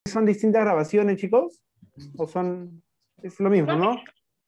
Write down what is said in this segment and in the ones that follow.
son distintas grabaciones, chicos? ¿O son, es lo mismo, no?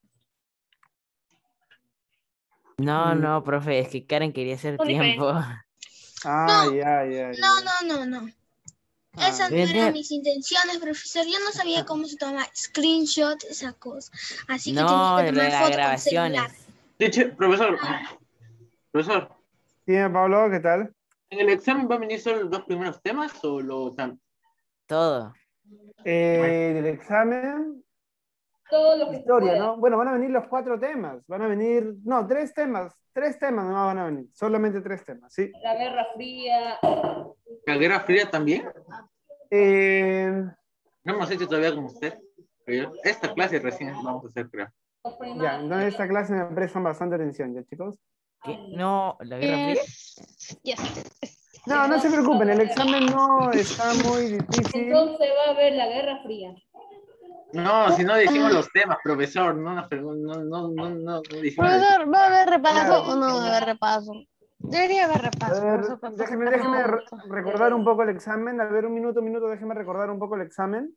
No, Mm, no, profe, es que Karen quería hacer Son tiempo. diferentes. Ah, ya, ya, ya. No. Ah, Esas no ya. eran mis intenciones, profesor. Yo no sabía cómo se toma screenshot, esa cosa. Así que tenía No, que de tomar las foto con celular. grabaciones. Profesor, profesor, Dime, Pablo, ¿qué tal? ¿en el examen va a venir solo los dos primeros temas o los tantos? Todo. Del examen, Todo lo que se historia, pueda. ¿no? Bueno, van a venir los 4 temas. Van a venir, no, 3 temas. 3 temas no van a venir. Solamente 3 temas, ¿sí? La Guerra Fría. ¿La Guerra Fría también? Eh, No hemos hecho todavía con usted. Pero esta clase recién vamos a hacer, creo. Los ya, entonces primates. esta clase me prestan bastante atención, ¿ya, chicos? ¿Qué? No, ¿la Guerra Fría? Yes. No, no se preocupen, el examen no está muy difícil. Entonces va a haber la Guerra Fría. No, si no decimos los temas, profesor, no decimos el... Profesor, ¿va a haber repaso Claro. o no va a haber repaso? Debería haber A repaso, ver, profesor, porque déjeme perdemos mucho. recordar un poco el examen. A ver, un minuto, déjeme recordar un poco el examen.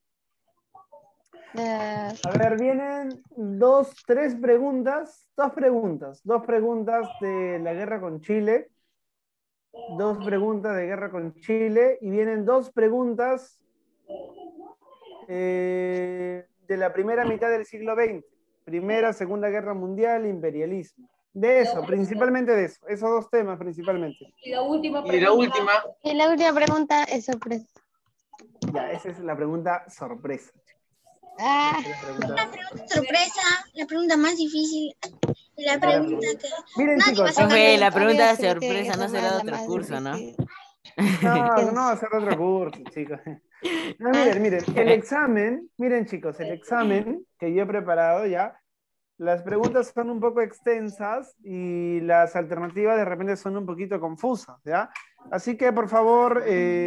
Eh, A ver, vienen dos preguntas de la guerra con Chile, dos preguntas de guerra con Chile, y vienen dos preguntas de la primera mitad del siglo XX, Primera, Segunda Guerra Mundial, imperialismo. De eso, principalmente de eso, esos 2 temas principalmente. Y la última Y la pregunta. última, y la última pregunta es sorpresa. Ya, esa es la pregunta sorpresa. Ah, Esa es la pregunta sorpresa. sorpresa, la pregunta más difícil. La Esa es la pregunta pregunta. que Miren, nadie va a chicos, sacar Profe, la del pregunta de pero tiene que sorpresa no ser será de la otro más curso, ¿no? difícil. no, no va a ser otro curso, chicos. No, miren, el examen, miren, chicos, el examen que yo he preparado ya, las preguntas son un poco extensas y las alternativas de repente son un poquito confusas, ¿ya? Así que, por favor,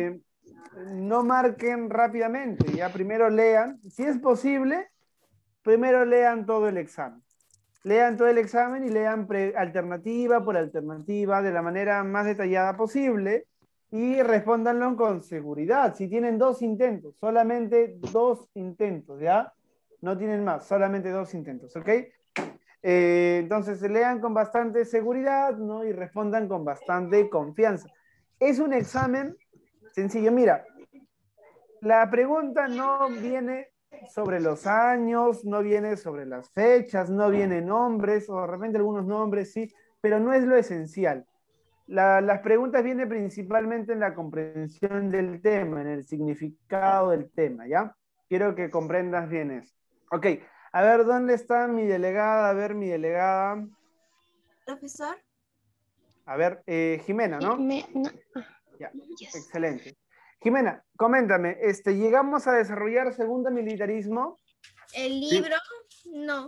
no marquen rápidamente, ya primero lean, si es posible, primero lean todo el examen. Lean todo el examen y lean alternativa por alternativa de la manera más detallada posible y respóndanlo con seguridad. Si tienen 2 intentos, solamente 2 intentos, ¿ya? No tienen más, solamente 2 intentos, ¿ok? Entonces lean con bastante seguridad, ¿no? Y respondan con bastante confianza. Es un examen sencillo. Mira, la pregunta no viene sobre los años, no viene sobre las fechas, no viene nombres, o de repente algunos nombres sí, pero no es lo esencial. Las preguntas vienen principalmente en la comprensión del tema, en el significado del tema, ¿ya? Quiero que comprendas bien eso. Ok, a ver, ¿dónde está mi delegada? A ver, mi delegada. Profesor. A ver, Jimena, ¿no? No. Ya, Yes. excelente. Jimena, coméntame, ¿llegamos a desarrollar segundo militarismo? El sí, libro, no.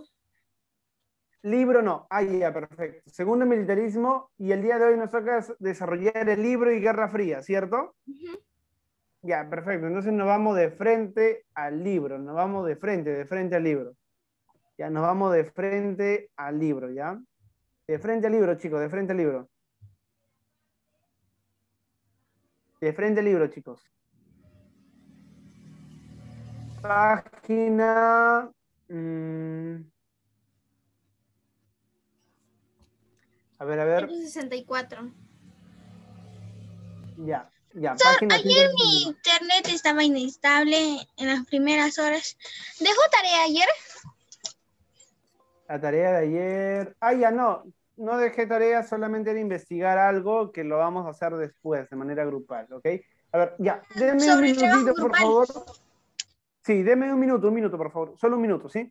Libro no. Ah, ya, perfecto. Segundo militarismo y el día de hoy nos toca desarrollar el libro y Guerra Fría, ¿cierto? Ya, perfecto. Entonces nos vamos de frente al libro, nos vamos de frente al libro. Ya, nos vamos de frente al libro, ¿ya? De frente al libro, chicos, de frente al libro. De frente al libro, chicos. Página... a ver. 164. Ya, ya, Sir, página ayer mi 164. internet estaba inestable en las primeras horas. ¿Dejó tarea ayer? La tarea de ayer. Ah, ya no dejé tarea, solamente de investigar algo que lo vamos a hacer después, de manera grupal, ¿ok? A ver, ya, denme un Sobre el trabajo minutito, por grupal. favor. Sí, denme un minuto, por favor. Solo un minuto, ¿sí?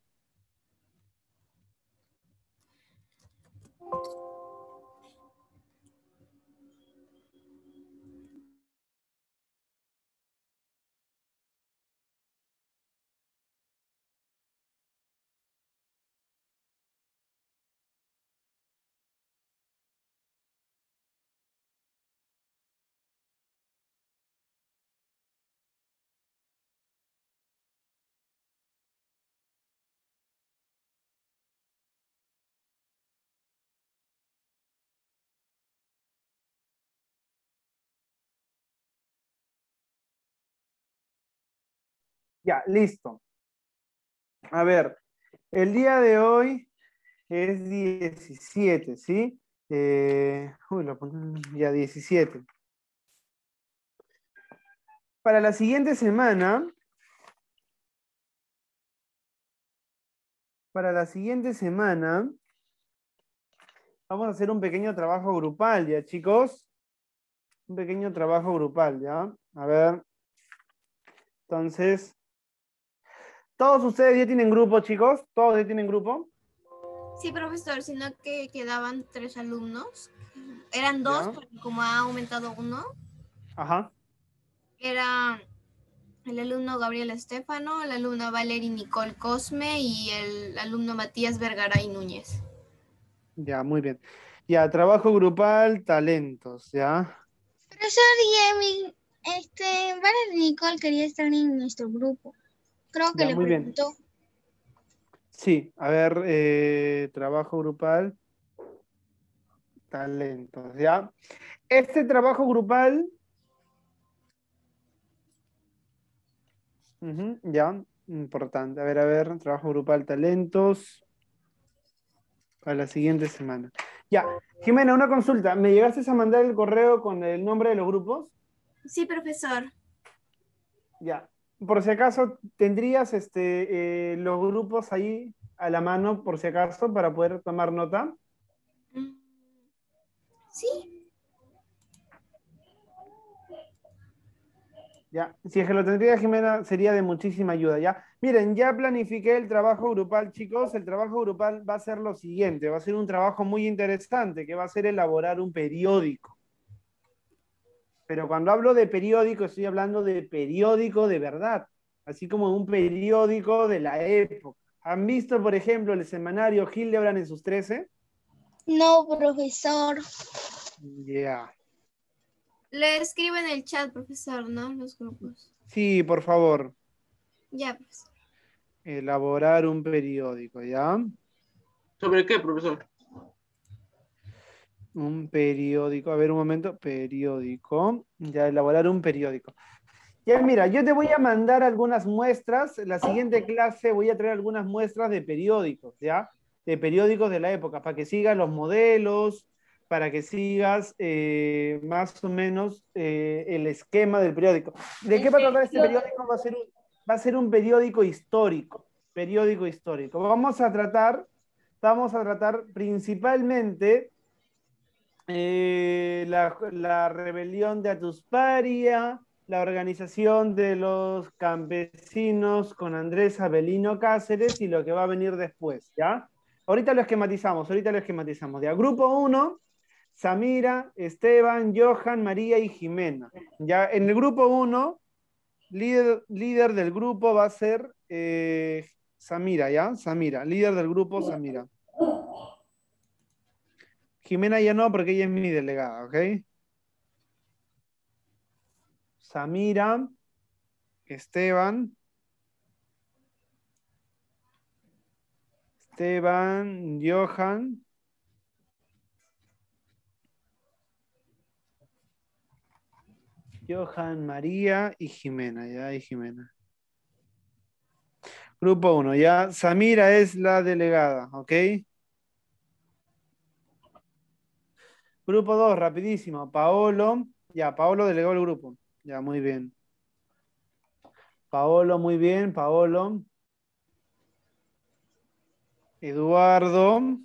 Ya, listo. A ver, el día de hoy es 17, ¿sí? Ya 17. Para la siguiente semana, vamos a hacer un pequeño trabajo grupal, ¿ya, chicos? Un pequeño trabajo grupal, ¿ya? A ver. Entonces, ¿todos ustedes ya tienen grupo, chicos? ¿Todos ya tienen grupo? Sí, profesor, sino que quedaban 3 alumnos. Eran 2, Ya. porque como ha aumentado uno, Ajá. era el alumno Gabriel Estefano, la alumna Valerie Nicole Cosme y el alumno Matías Vergaray Núñez. Ya, muy bien. Ya, trabajo grupal, talentos, ¿ya? Profesor Yemi, Valerie Nicole quería estar en nuestro grupo. Creo que Ya, le muy bien. preguntó. Sí, a ver, trabajo grupal, talentos, ¿ya? Este trabajo grupal, ya, importante. A ver, trabajo grupal, talentos, para la siguiente semana. Ya, Jimena, una consulta. ¿Me llegaste a mandar el correo con el nombre de los grupos? Sí, profesor. Ya. Por si acaso, ¿tendrías los grupos ahí a la mano, por si acaso, para poder tomar nota? Sí. Ya, si es que lo tendría Jimena, sería de muchísima ayuda, ¿ya? Miren, ya planifiqué el trabajo grupal, chicos. El trabajo grupal va a ser lo siguiente, va a ser un trabajo muy interesante, que va a ser elaborar un periódico. Pero cuando hablo de periódico, estoy hablando de periódico de verdad, así como un periódico de la época. ¿Han visto, por ejemplo, el semanario Hildebrand en sus 13? No, profesor. Ya. Le escribo en el chat, profesor, ¿no? Los grupos. Sí, por favor, Ya, profesor. elaborar un periódico, ¿ya? ¿Sobre qué, profesor? Un periódico, a ver un momento, periódico, ya elaborar un periódico. Ya mira, yo te voy a mandar algunas muestras, en la siguiente clase voy a traer algunas muestras de periódicos, ¿ya? De periódicos de la época, para que sigas los modelos, para que sigas más o menos el esquema del periódico. ¿De qué va a tratar este periódico? Va a ser un periódico histórico, periódico histórico. Vamos a tratar principalmente la rebelión de Atusparia, la organización de los campesinos con Andrés Avelino Cáceres y lo que va a venir después, ¿ya? Ahorita lo esquematizamos, ¿ya? Grupo uno, Samira, Esteban, Johan, María y Jimena. Ya en el grupo uno, líder del grupo va a ser Samira, ¿ya? Samira, líder del grupo, Samira. Jimena ya no, porque ella es mi delegada, ¿ok? Samira, Esteban, Johan, María y Jimena, ya, y Jimena. Grupo uno, ya. Samira es la delegada, ¿ok? Grupo 2, rapidísimo. Paolo, ya, Paolo delegó el grupo. Ya, muy bien. Paolo, muy bien, Paolo. Eduardo.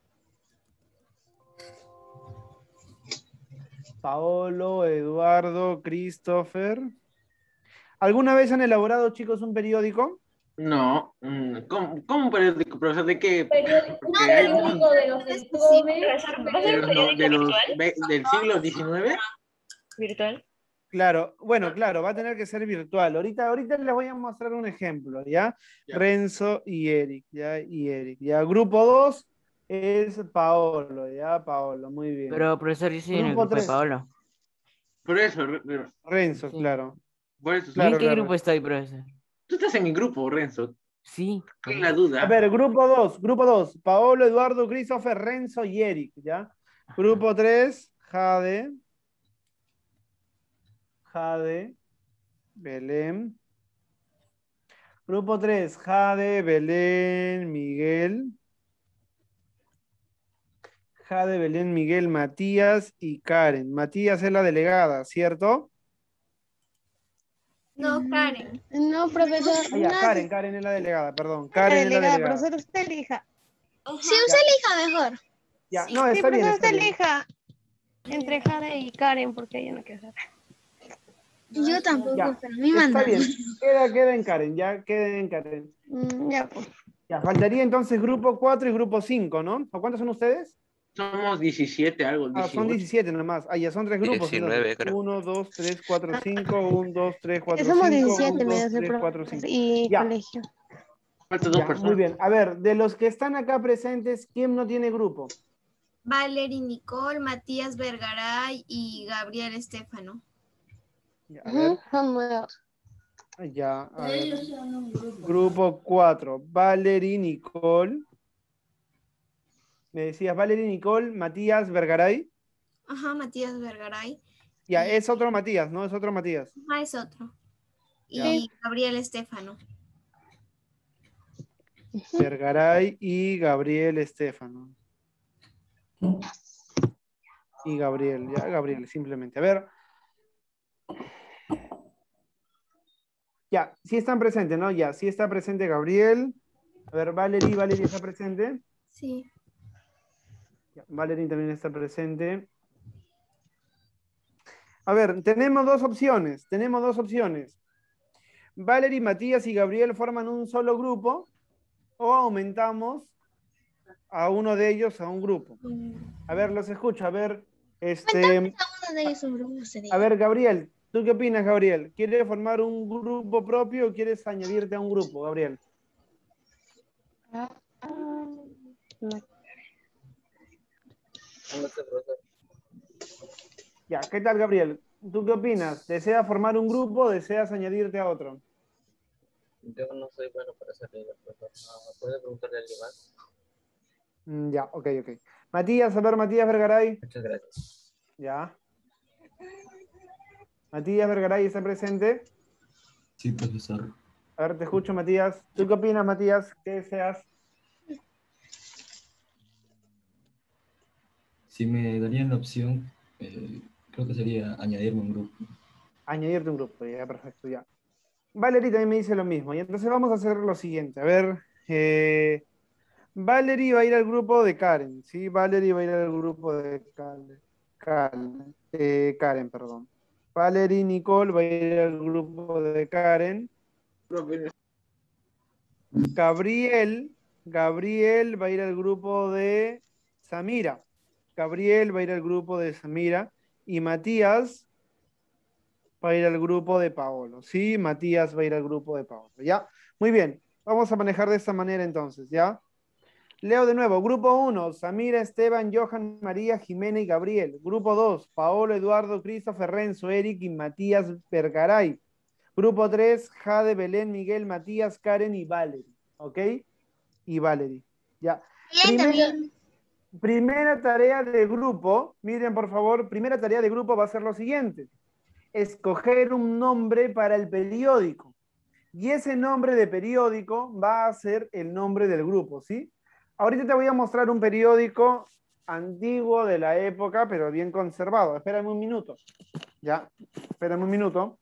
Paolo, Eduardo, Christopher. ¿Alguna vez han elaborado, chicos, un periódico? No. ¿Cómo un periódico, profesor? ¿De qué? Periódico, Porque hay un periódico montón. de los del Come. Profesor, ¿va a De ser un los, no- periódico de los virtual? del siglo XIX. ¿Virtual? Claro, bueno, claro, va a tener que ser virtual. Ahorita les voy a mostrar un ejemplo, ¿ya? Ya. Renzo y Eric, ¿ya? Y Eric, ¿ya? Grupo 2 es Paolo, ¿ya? Paolo, muy bien. Pero, profesor, yo soy en el Grupo grupo de 3, Paolo. Por eso, Renzo, Sí. claro. por eso. ¿Y en Claro, qué claro. grupo estoy, profesor? Tú estás en mi grupo, Renzo. Sí, por ¿Qué es la eso. A duda? ver, grupo 2, Paolo, Eduardo, Christopher, Renzo y Eric, ¿ya? Grupo 3, Jade, Belén, Grupo 3, Jade, Belén, Miguel. Jade, Belén, Miguel, Matías y Karen. Matías es la delegada, ¿cierto? No, Karen. No, profesor. Ah, ya, No, Karen es la delegada, perdón. la Karen es la delegada, delegada. profesor, usted elija. Ajá. Sí, usted elija mejor. Ya, Sí. no, Sí, está bien, profesor, está usted bien. elija entre Jade y Karen, porque ella no quiere saber. Yo tampoco, Ya, pero a mí está mandan. bien. Queda en Karen, ya queda en Karen. Ya, pues. Ya, faltaría entonces grupo 4 y grupo 5, ¿no? ¿O cuántos son ustedes? Somos 17, algo, Ah, son 18. 17 nomás. Ah, ya son 3 grupos. 19, creo. 1, 2, 3, 4, 5. 1, 2, 3, 4, Somos 5. 17, 1, me 2, hace 3, 4, profesor 5. y Ya, colegio. Faltan dos ya, muy personas. bien. A ver, de los que están acá presentes, ¿quién no tiene grupo? Valerie Nicole, Matías Vergaray y Gabriel Estefano. Ya, a ver, Son nuevos. ya, a ver. Grupo 4, Valerie, Nicole. Me decías Valerie, Nicole, Matías, Vergaray. Ajá, Matías Vergaray. Ya, Y- es otro Matías, ¿no? Es otro Matías. Ajá, es otro. Ya. Y Gabriel Estefano. Vergaray y Gabriel Estefano. Y Gabriel, ya, Gabriel, simplemente. A ver. Ya, sí están presentes, ¿no? Ya, sí está presente Gabriel. A ver, Valerie está presente. Sí. Ya, Valerie también está presente. A ver, tenemos dos opciones. Valerie, Matías y Gabriel forman un solo grupo o aumentamos a uno de ellos a un grupo. A ver, los escucho. A ver, Uno de ellos un grupo sería. a ver, Gabriel, ¿tú qué opinas, Gabriel? ¿Quieres formar un grupo propio o quieres añadirte a un grupo, Gabriel? No. Ya, ¿qué tal, Gabriel? ¿Tú qué opinas? ¿Deseas formar un grupo o deseas añadirte a otro? Yo no soy bueno para hacer reglas, profesor. No, ¿puede preguntarle a alguien más? Ya, ok. Matías, a ver, Matías Vergaray. Muchas gracias. Ya. Matías Vergaray está presente. Sí, profesor. A ver, te escucho, Matías. ¿Tú qué opinas, Matías? ¿Qué deseas? Si me darían la opción, creo que sería añadirme a un grupo. Añadirte un grupo, ya, perfecto, ya. Valerie también me dice lo mismo. Y entonces vamos a hacer lo siguiente. A ver, Valerie va a ir al grupo de Karen, ¿sí? Valerie va a ir al grupo de Karen, perdón. Valerie Nicole va a ir al grupo de Karen. Gabriel va a ir al grupo de Samira. Gabriel va a ir al grupo de Samira. Y Matías va a ir al grupo de Paolo. Sí, Matías va a ir al grupo de Paolo. ¿Ya? Muy bien. Vamos a manejar de esta manera entonces, ¿ya? Leo de nuevo. Grupo 1, Samira, Esteban, Johan, María, Jimena y Gabriel. Grupo 2, Paolo, Eduardo, Christopher, Renzo, Eric y Matías Vergaray. Grupo 3, Jade, Belén, Miguel, Matías, Karen y Valerie. ¿Ok? Y Valerie. Ya. Primera tarea de grupo. Miren, por favor, primera tarea de grupo va a ser lo siguiente. Escoger un nombre para el periódico. Y ese nombre de periódico va a ser el nombre del grupo, ¿sí? Ahorita te voy a mostrar un periódico antiguo de la época, pero bien conservado. Espérame un minuto. Ya, espérame un minuto.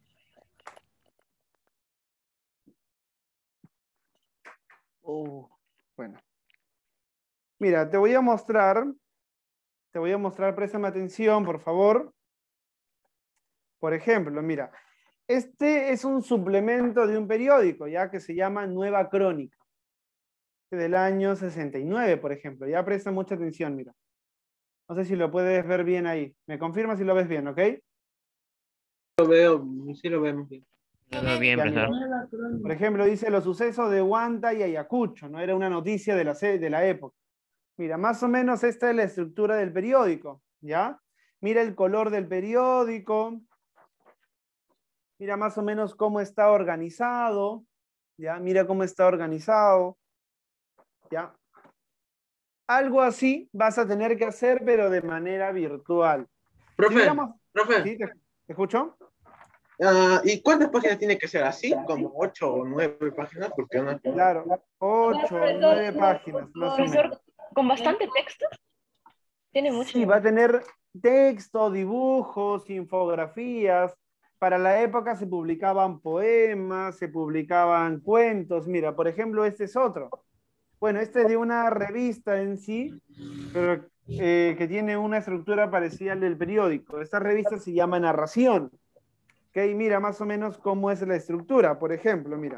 Bueno. Mira, te voy a mostrar, préstame atención, por favor. Por ejemplo, mira, este es un suplemento de un periódico, ya que se llama Nueva Crónica, del año 69, por ejemplo. Ya presta mucha atención, mira. No sé si lo puedes ver bien ahí. Me confirma si lo ves bien, ¿ok? Lo veo, sí lo vemos bien. Lo veo bien, Ya, mira. profesor. Por ejemplo, dice los sucesos de Huanta y Ayacucho, ¿no? Era una noticia de la época. Mira, más o menos esta es la estructura del periódico, ¿ya? Mira el color del periódico. Mira más o menos cómo está organizado, ¿ya? Mira cómo está organizado, ¿ya? Algo así vas a tener que hacer, pero de manera virtual. Profe, Si hubiéramos... profe, ¿Sí? ¿Te escucho? ¿Y cuántas páginas tiene que ser así? Como 8 o 9 páginas, porque no. Claro, 8 o 9 páginas, más o menos. Profesor, con bastante texto. Tiene mucho. Sí, va a tener texto, dibujos, infografías. Para la época se publicaban poemas, se publicaban cuentos. Mira, por ejemplo, este es otro. Bueno, este es de una revista en sí, pero que tiene una estructura parecida al del periódico. Esta revista se llama Narración. ¿Ok? Mira más o menos cómo es la estructura. Por ejemplo, mira.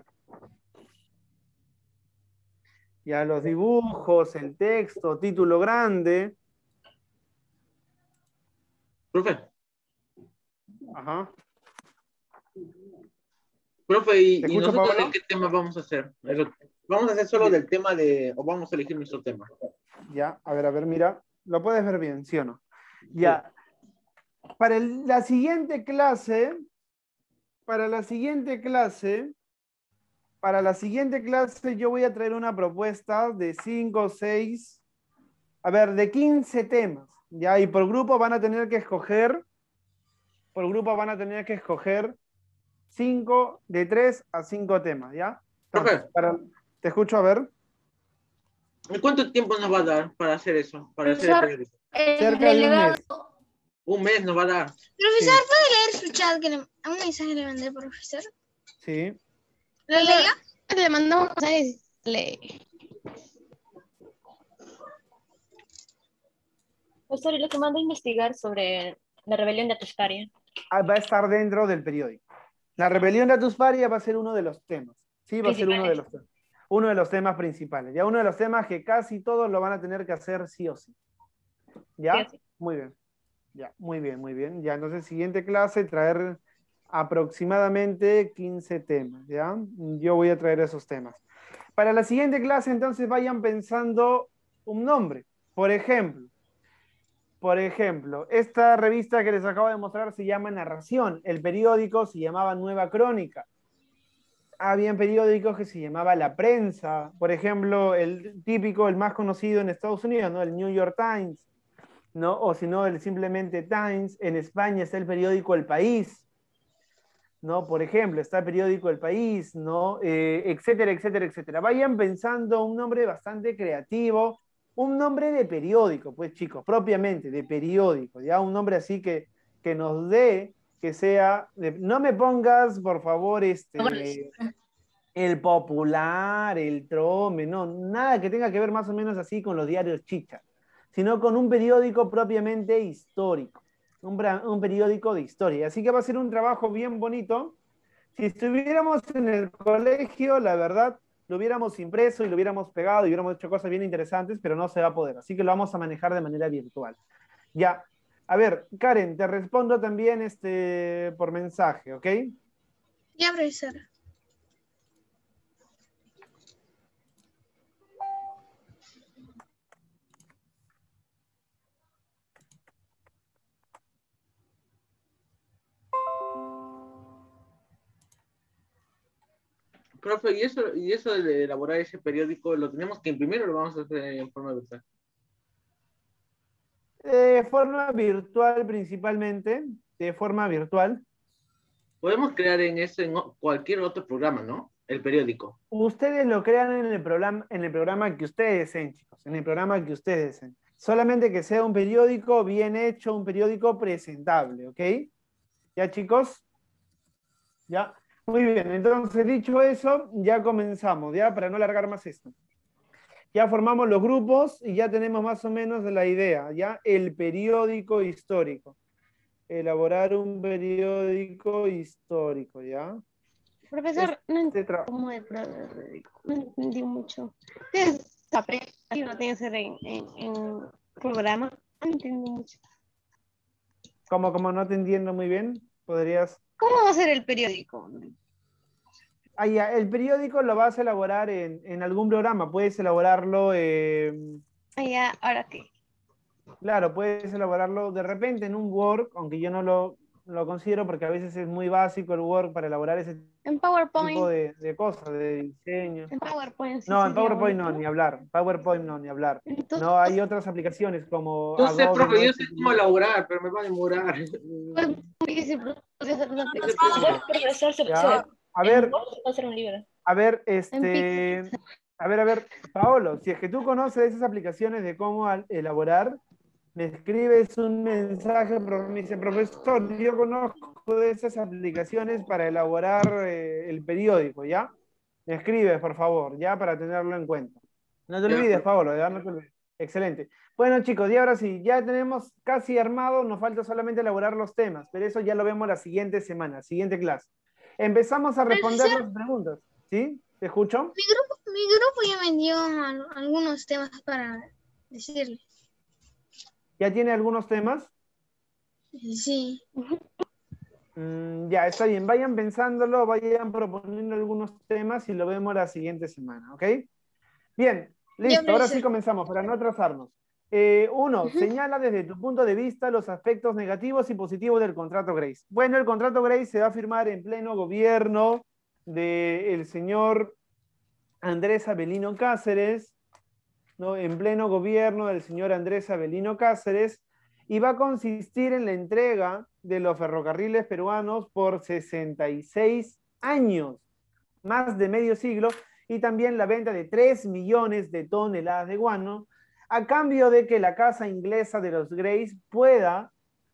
Ya los dibujos, el texto, título grande. Profe, Ajá. profe, ¿y ¿Te escucho, nosotros de Pablo? qué tema vamos a hacer? ¿Vamos a hacer solo del tema de, o vamos a elegir nuestro tema? Ya, a ver, mira. Lo puedes ver bien, ¿sí o no? Ya. Para la siguiente clase, para la siguiente clase yo voy a traer una propuesta de 5 o 6, a ver, de 15 temas, ¿ya? Y por grupo van a tener que escoger 5, de 3 a 5 temas, ¿ya? Entonces, Profe, te escucho, a ver. ¿y cuánto tiempo nos va a dar para hacer eso? Para hacer el Profesor, periódico. el Cerca de un delegado. mes. Un mes nos va a dar. Profesor, ¿puede leer su chat? A un mensaje le mandé, profesor. Sí. ¿Lo leyó? Le mandamos mensajes. Profesor, y lo que manda a investigar sobre la rebelión de Atuscaria. Va a estar dentro del periódico. La rebelión de Atusparia va a ser uno de los temas. Sí, va a ser uno de los temas. Uno de los temas principales. Ya uno de los temas que casi todos lo van a tener que hacer sí o sí. ¿Ya? Sí o sí. Muy bien. Ya, muy bien, muy bien. Ya, entonces, siguiente clase, traer aproximadamente 15 temas, ¿ya? Yo voy a traer esos temas. Para la siguiente clase, entonces, vayan pensando un nombre. Por ejemplo, esta revista que les acabo de mostrar se llama Narración. El periódico se llamaba Nueva Crónica. Habían periódicos que se llamaba La Prensa. Por ejemplo, el típico, el más conocido en Estados Unidos, ¿no? El New York Times, ¿no? O si no, el simplemente Times. En España está el periódico El País, ¿no? Por ejemplo, está el periódico El País, ¿no? Etcétera, etcétera, etcétera. Vayan pensando un nombre bastante creativo, un nombre de periódico, pues chicos, propiamente, de periódico, ya un nombre así que nos dé, que sea, no me pongas, por favor, el Popular, el Trome, no, nada que tenga que ver más o menos así con los diarios chicha, sino con un periódico propiamente histórico, un periódico de historia. Así que va a ser un trabajo bien bonito. Si estuviéramos en el colegio, la verdad, lo hubiéramos impreso y lo hubiéramos pegado y hubiéramos hecho cosas bien interesantes, pero no se va a poder. Así que lo vamos a manejar de manera virtual. Ya. A ver, Karen, te respondo también por mensaje, ¿ok? Ya, profesor. Profe, ¿y eso de elaborar ese periódico, lo tenemos que imprimir o lo vamos a hacer en forma virtual? De forma virtual principalmente, de forma virtual. Podemos crear en cualquier otro programa, ¿no? El periódico. Ustedes lo crean en el programa que ustedes deseen, chicos, en el programa que ustedes deseen. Solamente que sea un periódico bien hecho, un periódico presentable, ¿ok? ¿Ya, chicos? Ya. Muy bien, entonces dicho eso, ya comenzamos, ¿ya? Para no alargar más esto. Ya formamos los grupos y ya tenemos más o menos la idea, ¿ya? El periódico histórico. Elaborar un periódico histórico, ¿ya? Profesor, no Este entiendo cómo de periódico. No entendí mucho. Ustedes aprenden, no tiene que ser en programa. No entiendo mucho. Como no te entiendo muy bien, podrías... ¿Cómo va a ser el periódico? Ah, ya, el periódico lo vas a elaborar en algún programa, puedes elaborarlo, Ya, ahora qué. claro, puedes elaborarlo de repente en un Word, aunque yo no lo lo considero porque a veces es muy básico el Word para elaborar ese En PowerPoint. tipo de cosas, de diseño. En PowerPoint sí No, en sería PowerPoint no, bonito. ni hablar. PowerPoint no, ni hablar. Entonces, No, hay otras aplicaciones como Yo sé, Adobe, profe, ¿no? yo sé cómo elaborar, pero me va a demorar. pues, muy difícil hacer una No se aplicación. puede. Profesor, Ya, a ver, va a ser un libro. a ver, En a ver, Paolo, si es que tú conoces esas aplicaciones de cómo elaborar, me escribes un mensaje, me dice, profesor, yo conozco de esas aplicaciones para elaborar el periódico, ¿ya? Me escribes, por favor, ya, para tenerlo en cuenta. No te Ya, olvides, profe. Paolo, ya no te olvides. Excelente. Bueno, chicos, y ahora sí, ya tenemos casi armado, nos falta solamente elaborar los temas, pero eso ya lo vemos la siguiente semana, siguiente clase. Empezamos a responder Profesor, las preguntas, ¿sí? ¿Te escucho? mi grupo ya me dio algunos temas para decirle. ¿Ya tiene algunos temas? Sí. Ya, está bien. Vayan pensándolo, vayan proponiendo algunos temas y lo vemos la siguiente semana, ¿ok? Bien, Ya, listo. Ahora sí profesor. comenzamos, para no atrasarnos. Uno, señala desde tu punto de vista los aspectos negativos y positivos del contrato Grace. Bueno, el contrato Grace se va a firmar en pleno gobierno del señor Andrés Avelino Cáceres, ¿no? En pleno gobierno del señor Andrés Avelino Cáceres, y va a consistir en la entrega de los ferrocarriles peruanos por 66 años, más de medio siglo, y también la venta de 3 millones de toneladas de guano, a cambio de que la casa inglesa de los Grace pueda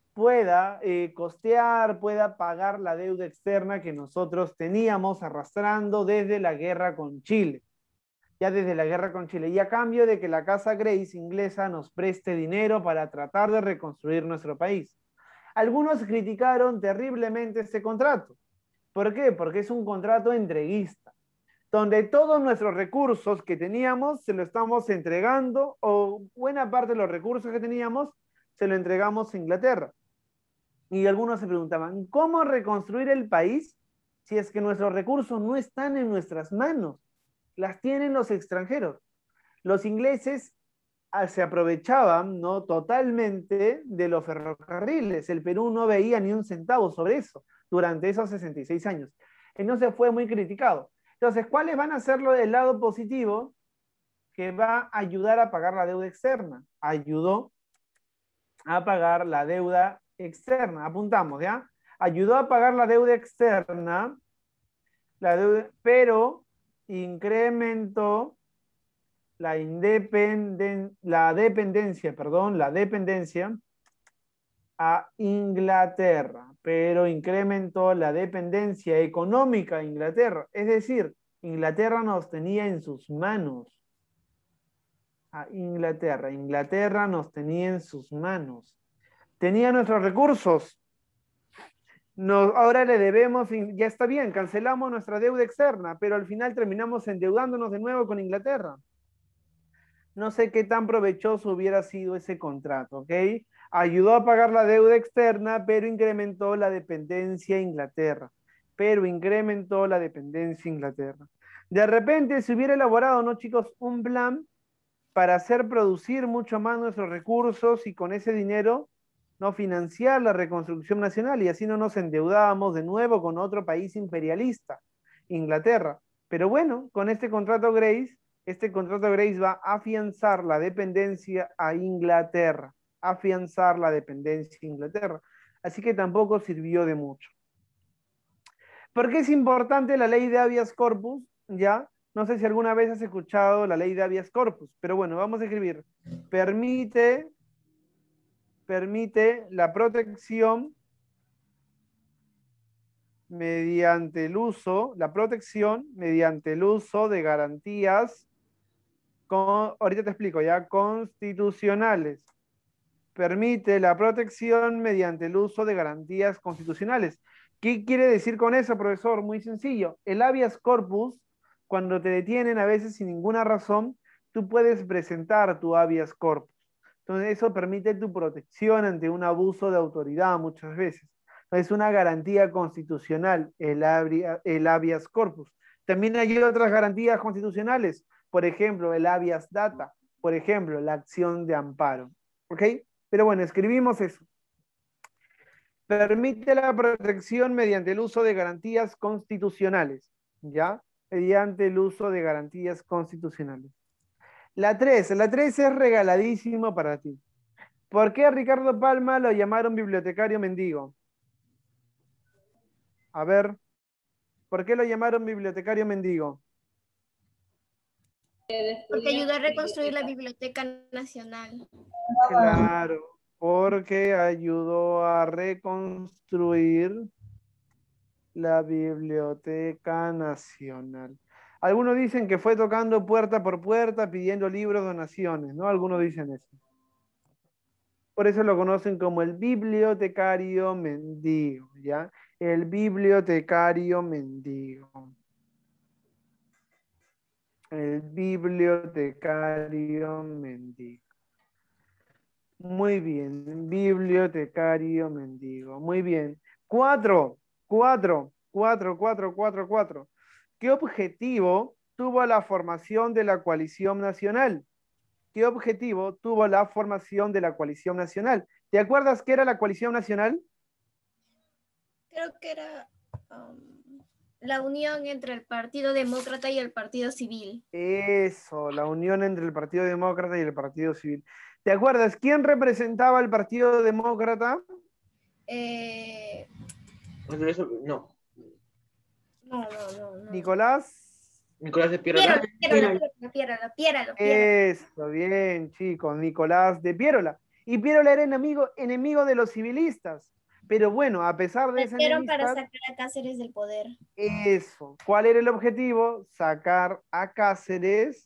costear, pueda pagar la deuda externa que nosotros teníamos arrastrando desde la guerra con Chile. Ya desde la guerra con Chile, y a cambio de que la casa Grace inglesa nos preste dinero para tratar de reconstruir nuestro país. Algunos criticaron terriblemente este contrato. ¿Por qué? Porque es un contrato entreguista, donde todos nuestros recursos que teníamos se lo estamos entregando, o buena parte de los recursos que teníamos se lo entregamos a Inglaterra. Y algunos se preguntaban, ¿cómo reconstruir el país si es que nuestros recursos no están en nuestras manos? Las tienen los extranjeros. Los ingleses se aprovechaban, ¿no?, totalmente de los ferrocarriles. El Perú no veía ni un centavo sobre eso durante esos 66 años. Entonces fue muy criticado. Entonces, ¿cuáles van a ser el lado positivo que va a ayudar a pagar la deuda externa? Ayudó a pagar la deuda externa. Apuntamos, ¿ya? Ayudó a pagar la deuda externa, pero incrementó la dependencia a Inglaterra, pero incrementó la dependencia económica a Inglaterra. Es decir, Inglaterra nos tenía en sus manos. A Inglaterra nos tenía en sus manos. Tenía nuestros recursos. Ahora le debemos, ya está bien, cancelamos nuestra deuda externa, pero al final terminamos endeudándonos de nuevo con Inglaterra. No sé qué tan provechoso hubiera sido ese contrato, ¿ok? Ayudó a pagar la deuda externa, pero incrementó la dependencia a Inglaterra. De repente se hubiera elaborado, ¿no, chicos? Un plan para hacer producir mucho más nuestros recursos y con ese dinero no financiar la reconstrucción nacional, y así no nos endeudábamos de nuevo con otro país imperialista, Inglaterra. Pero bueno, con este contrato Grace va a afianzar la dependencia a Inglaterra, Así que tampoco sirvió de mucho. ¿Por qué es importante la ley de habeas corpus? ¿Ya? No sé si alguna vez has escuchado la ley de habeas corpus, pero bueno, vamos a escribir. Permite la protección mediante el uso de garantías, ahorita te explico ya, constitucionales. Permite la protección mediante el uso de garantías constitucionales. ¿Qué quiere decir con eso, profesor? Muy sencillo. El habeas corpus, cuando te detienen a veces sin ninguna razón, tú puedes presentar tu habeas corpus. Entonces eso permite tu protección ante un abuso de autoridad muchas veces. Es una garantía constitucional el habeas corpus. También hay otras garantías constitucionales, por ejemplo, el habeas data, por ejemplo, la acción de amparo. ¿Ok? Pero bueno, escribimos eso. permite la protección mediante el uso de garantías constitucionales, ¿ya? Mediante el uso de garantías constitucionales. La 3 es regaladísimo para ti. ¿Por qué a Ricardo Palma lo llamaron bibliotecario mendigo? A ver, ¿por qué lo llamaron bibliotecario mendigo? Porque ayudó a reconstruir la Biblioteca Nacional. Claro, porque ayudó a reconstruir la Biblioteca Nacional. Algunos dicen que fue tocando puerta por puerta pidiendo libros, donaciones, ¿no? Algunos dicen eso. Por eso lo conocen como el bibliotecario mendigo, ¿ya? El bibliotecario mendigo. El bibliotecario mendigo. Muy bien, bibliotecario mendigo. Muy bien. 4. ¿Qué objetivo tuvo la formación de la coalición nacional? ¿Qué objetivo tuvo la formación de la coalición nacional? ¿Te acuerdas qué era la coalición nacional? Creo que era la unión entre el Partido Demócrata y el Partido Civil. Eso, la unión entre el Partido Demócrata y el Partido Civil. ¿Te acuerdas quién representaba al Partido Demócrata? No. No. Nicolás. Nicolás de Piérola. Piérola. Eso, bien, chicos, Nicolás de Piérola. Y Piérola era enemigo de los civilistas. Pero bueno, a pesar de esa enemistad, para sacar a Cáceres del poder. Eso. ¿Cuál era el objetivo? Sacar a Cáceres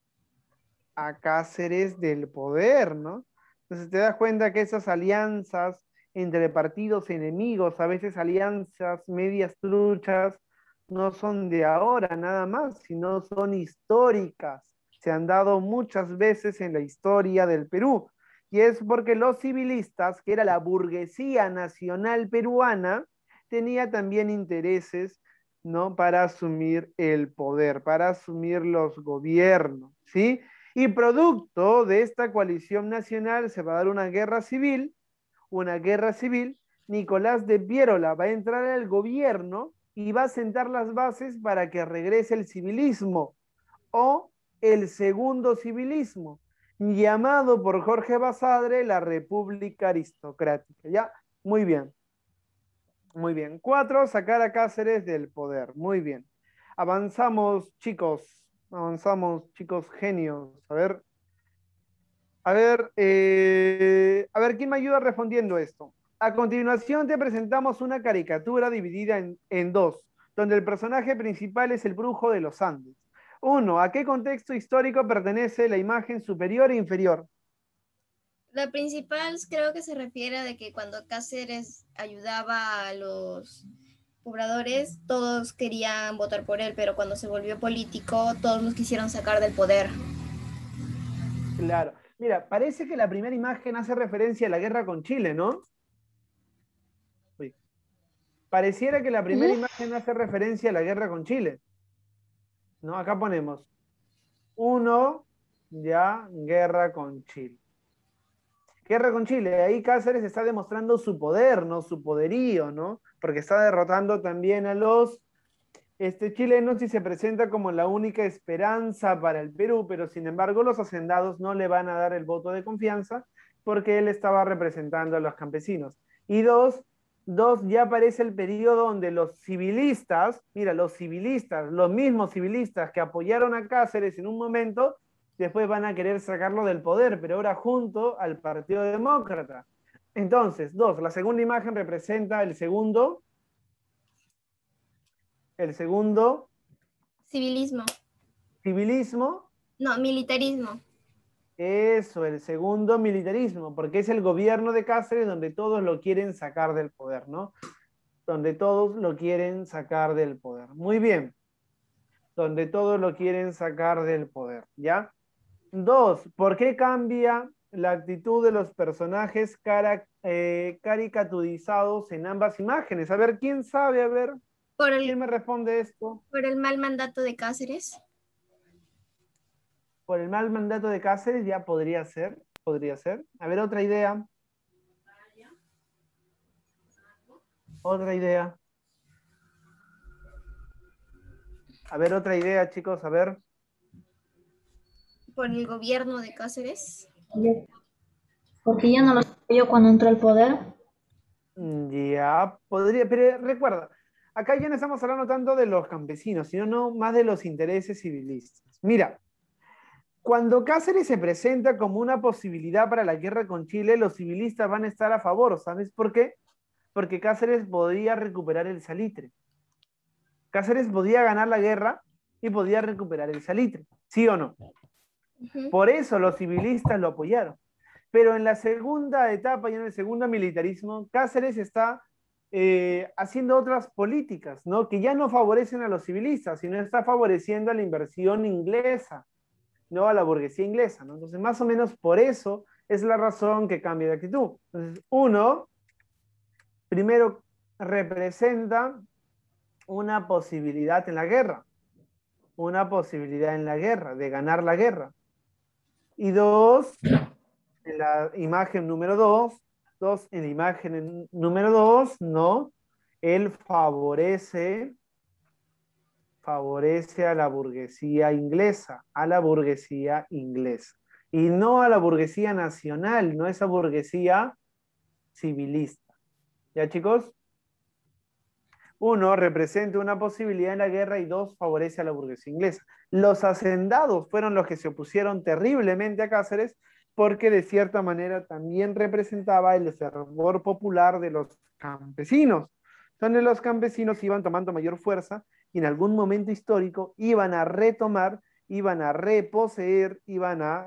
del poder, ¿no? Entonces te das cuenta que esas alianzas entre partidos enemigos, a veces alianzas medias truchas, no son de ahora nada más, sino son históricas. Se han dado muchas veces en la historia del Perú. Y es porque los civilistas, que era la burguesía nacional peruana, tenía también intereses, ¿no? Para asumir el poder, para asumir los gobiernos, ¿sí? Y producto de esta coalición nacional se va a dar una guerra civil. Nicolás de Piérola va a entrar al gobierno y va a sentar las bases para que regrese el civilismo o el segundo civilismo, llamado por Jorge Basadre la República Aristocrática. ¿Ya? Muy bien. Muy bien. 4, sacar a Cáceres del poder. Muy bien. Avanzamos, chicos, genios. A ver, ¿quién me ayuda respondiendo esto? A continuación te presentamos una caricatura dividida en dos, donde el personaje principal es el brujo de los Andes. 1. ¿A qué contexto histórico pertenece la imagen superior e inferior? La principal creo que se refiere a de que cuando Cáceres ayudaba a los pobladores, todos querían votar por él, pero cuando se volvió político, todos los quisieron sacar del poder. Claro. Mira, parece que la primera imagen hace referencia a la guerra con Chile, ¿no? Uy. Pareciera que la primera imagen hace referencia a la guerra con Chile. ¿No? Acá ponemos 1, ya, guerra con Chile. Guerra con Chile, ahí Cáceres está demostrando su poder, ¿no? Su poderío, ¿no? Porque está derrotando también a los chilenos y se presenta como la única esperanza para el Perú, pero sin embargo los hacendados no le van a dar el voto de confianza porque él estaba representando a los campesinos. Y dos, ya aparece el periodo donde los civilistas, mira, los mismos civilistas que apoyaron a Cáceres en un momento, después van a querer sacarlo del poder, pero ahora junto al Partido Demócrata. Entonces, 2, la segunda imagen representa el segundo. Civilismo. Civilismo. No, militarismo. Eso, el segundo militarismo, porque es el gobierno de Cáceres donde todos lo quieren sacar del poder, ¿no? Donde todos lo quieren sacar del poder. Muy bien. Donde todos lo quieren sacar del poder, ¿ya? 2, ¿por qué cambia la actitud de los personajes caricaturizados en ambas imágenes? A ver, ¿quién sabe? A ver, ¿quién me responde esto? Por el mal mandato de Cáceres. Por el mal mandato de Cáceres, ya podría ser. A ver, otra idea. Otra idea. A ver, otra idea, chicos, a ver. Por el gobierno de Cáceres. Porque ya no los apoyó cuando entró al poder. Ya, podría, pero recuerda, acá ya no estamos hablando tanto de los campesinos, sino no más de los intereses civilistas. Mira, cuando Cáceres se presenta como una posibilidad para la guerra con Chile, los civilistas van a estar a favor, ¿sabes por qué? Porque Cáceres podía recuperar el salitre. Cáceres podía ganar la guerra y podía recuperar el salitre, ¿sí o no? Por eso los civilistas lo apoyaron. Pero en la segunda etapa y en el segundo militarismo, Cáceres está haciendo otras políticas, ¿no? Que ya no favorecen a los civilistas, sino está favoreciendo a la inversión inglesa, no a la burguesía inglesa, ¿no? Entonces, más o menos por eso es la razón que cambia de actitud. Entonces, uno, primero, representa una posibilidad en la guerra, una posibilidad en la guerra, de ganar la guerra. Y dos, en la imagen número dos, en la imagen número dos, ¿no? Él favorece a la burguesía inglesa, y no a la burguesía nacional, no esa burguesía civilista. ¿Ya, chicos? Uno, representa una posibilidad en la guerra y dos, favorece a la burguesía inglesa. Los hacendados fueron los que se opusieron terriblemente a Cáceres porque de cierta manera también representaba el fervor popular de los campesinos, donde los campesinos iban tomando mayor fuerza y en algún momento histórico iban a retomar, iban a reposeer, iban a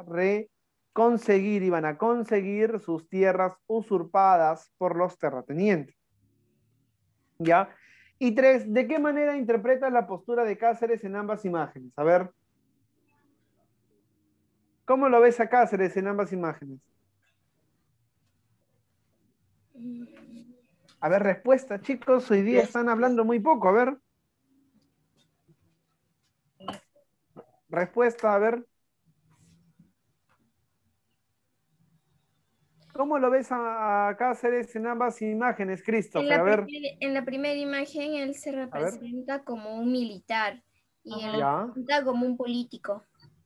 conseguir sus tierras usurpadas por los terratenientes. ¿Ya? Y tres, ¿de qué manera interpretas la postura de Cáceres en ambas imágenes? A ver, ¿cómo lo ves a Cáceres en ambas imágenes? A ver, respuesta, chicos, hoy día están hablando muy poco, a ver. Respuesta, a ver. ¿Cómo lo ves a Cáceres en ambas imágenes, Christopher? A ver. En la primera imagen él se representa como un militar y en la segunda como un político.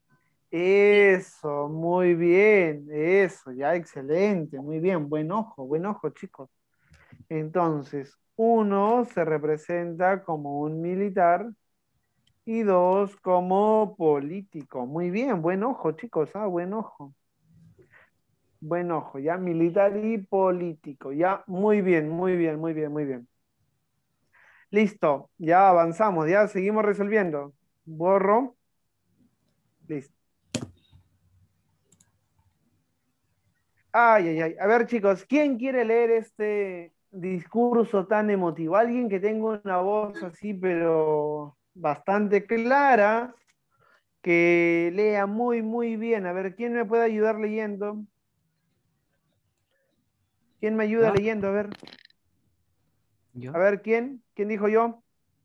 Eso, muy bien, eso, ya, excelente, muy bien, buen ojo, chicos. Entonces, uno se representa como un militar y dos como político. Muy bien, buen ojo, chicos, buen ojo. Buen ojo, ya, militar y político, ya, muy bien, muy bien, muy bien, muy bien. Listo, ya avanzamos, ya seguimos resolviendo. Borro. Listo. Ay, ay, ay. A ver, chicos, ¿quién quiere leer este discurso tan emotivo? Alguien que tenga una voz así, pero bastante clara, que lea muy, muy bien. A ver, ¿quién me puede ayudar leyendo? ¿Quién me ayuda ¿Yo? leyendo? A ver. ¿Yo? A ver, ¿quién? ¿Quién dijo yo?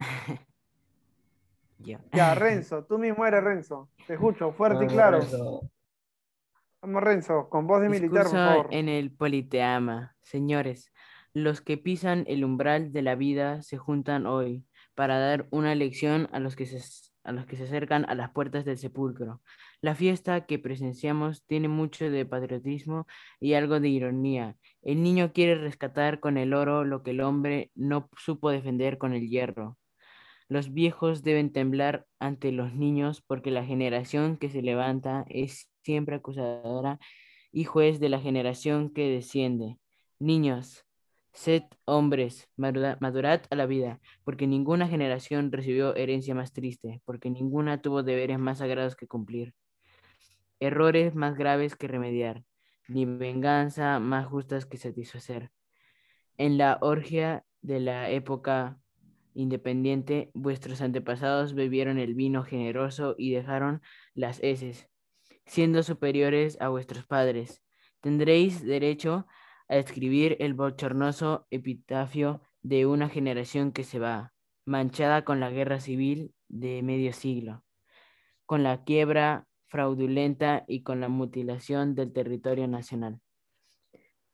Yo. Ya, Renzo, tú mismo eres Renzo. Te escucho, fuerte y claro. Vamos, Renzo, con voz de militar, por Discurso favor. en el Politeama. Señores, los que pisan el umbral de la vida se juntan hoy para dar una lección a los que se acercan a las puertas del sepulcro. La fiesta que presenciamos tiene mucho de patriotismo y algo de ironía. El niño quiere rescatar con el oro lo que el hombre no supo defender con el hierro. Los viejos deben temblar ante los niños porque la generación que se levanta es siempre acusadora y juez de la generación que desciende. Niños, sed hombres, madurad a la vida, porque ninguna generación recibió herencia más triste, porque ninguna tuvo deberes más sagrados que cumplir, errores más graves que remediar, ni venganza más justas que satisfacer. En la orgia de la época independiente, vuestros antepasados bebieron el vino generoso y dejaron las heces, siendo superiores a vuestros padres. Tendréis derecho a escribir el bochornoso epitafio de una generación que se va, manchada con la guerra civil de medio siglo, con la quiebra fraudulenta y con la mutilación del territorio nacional.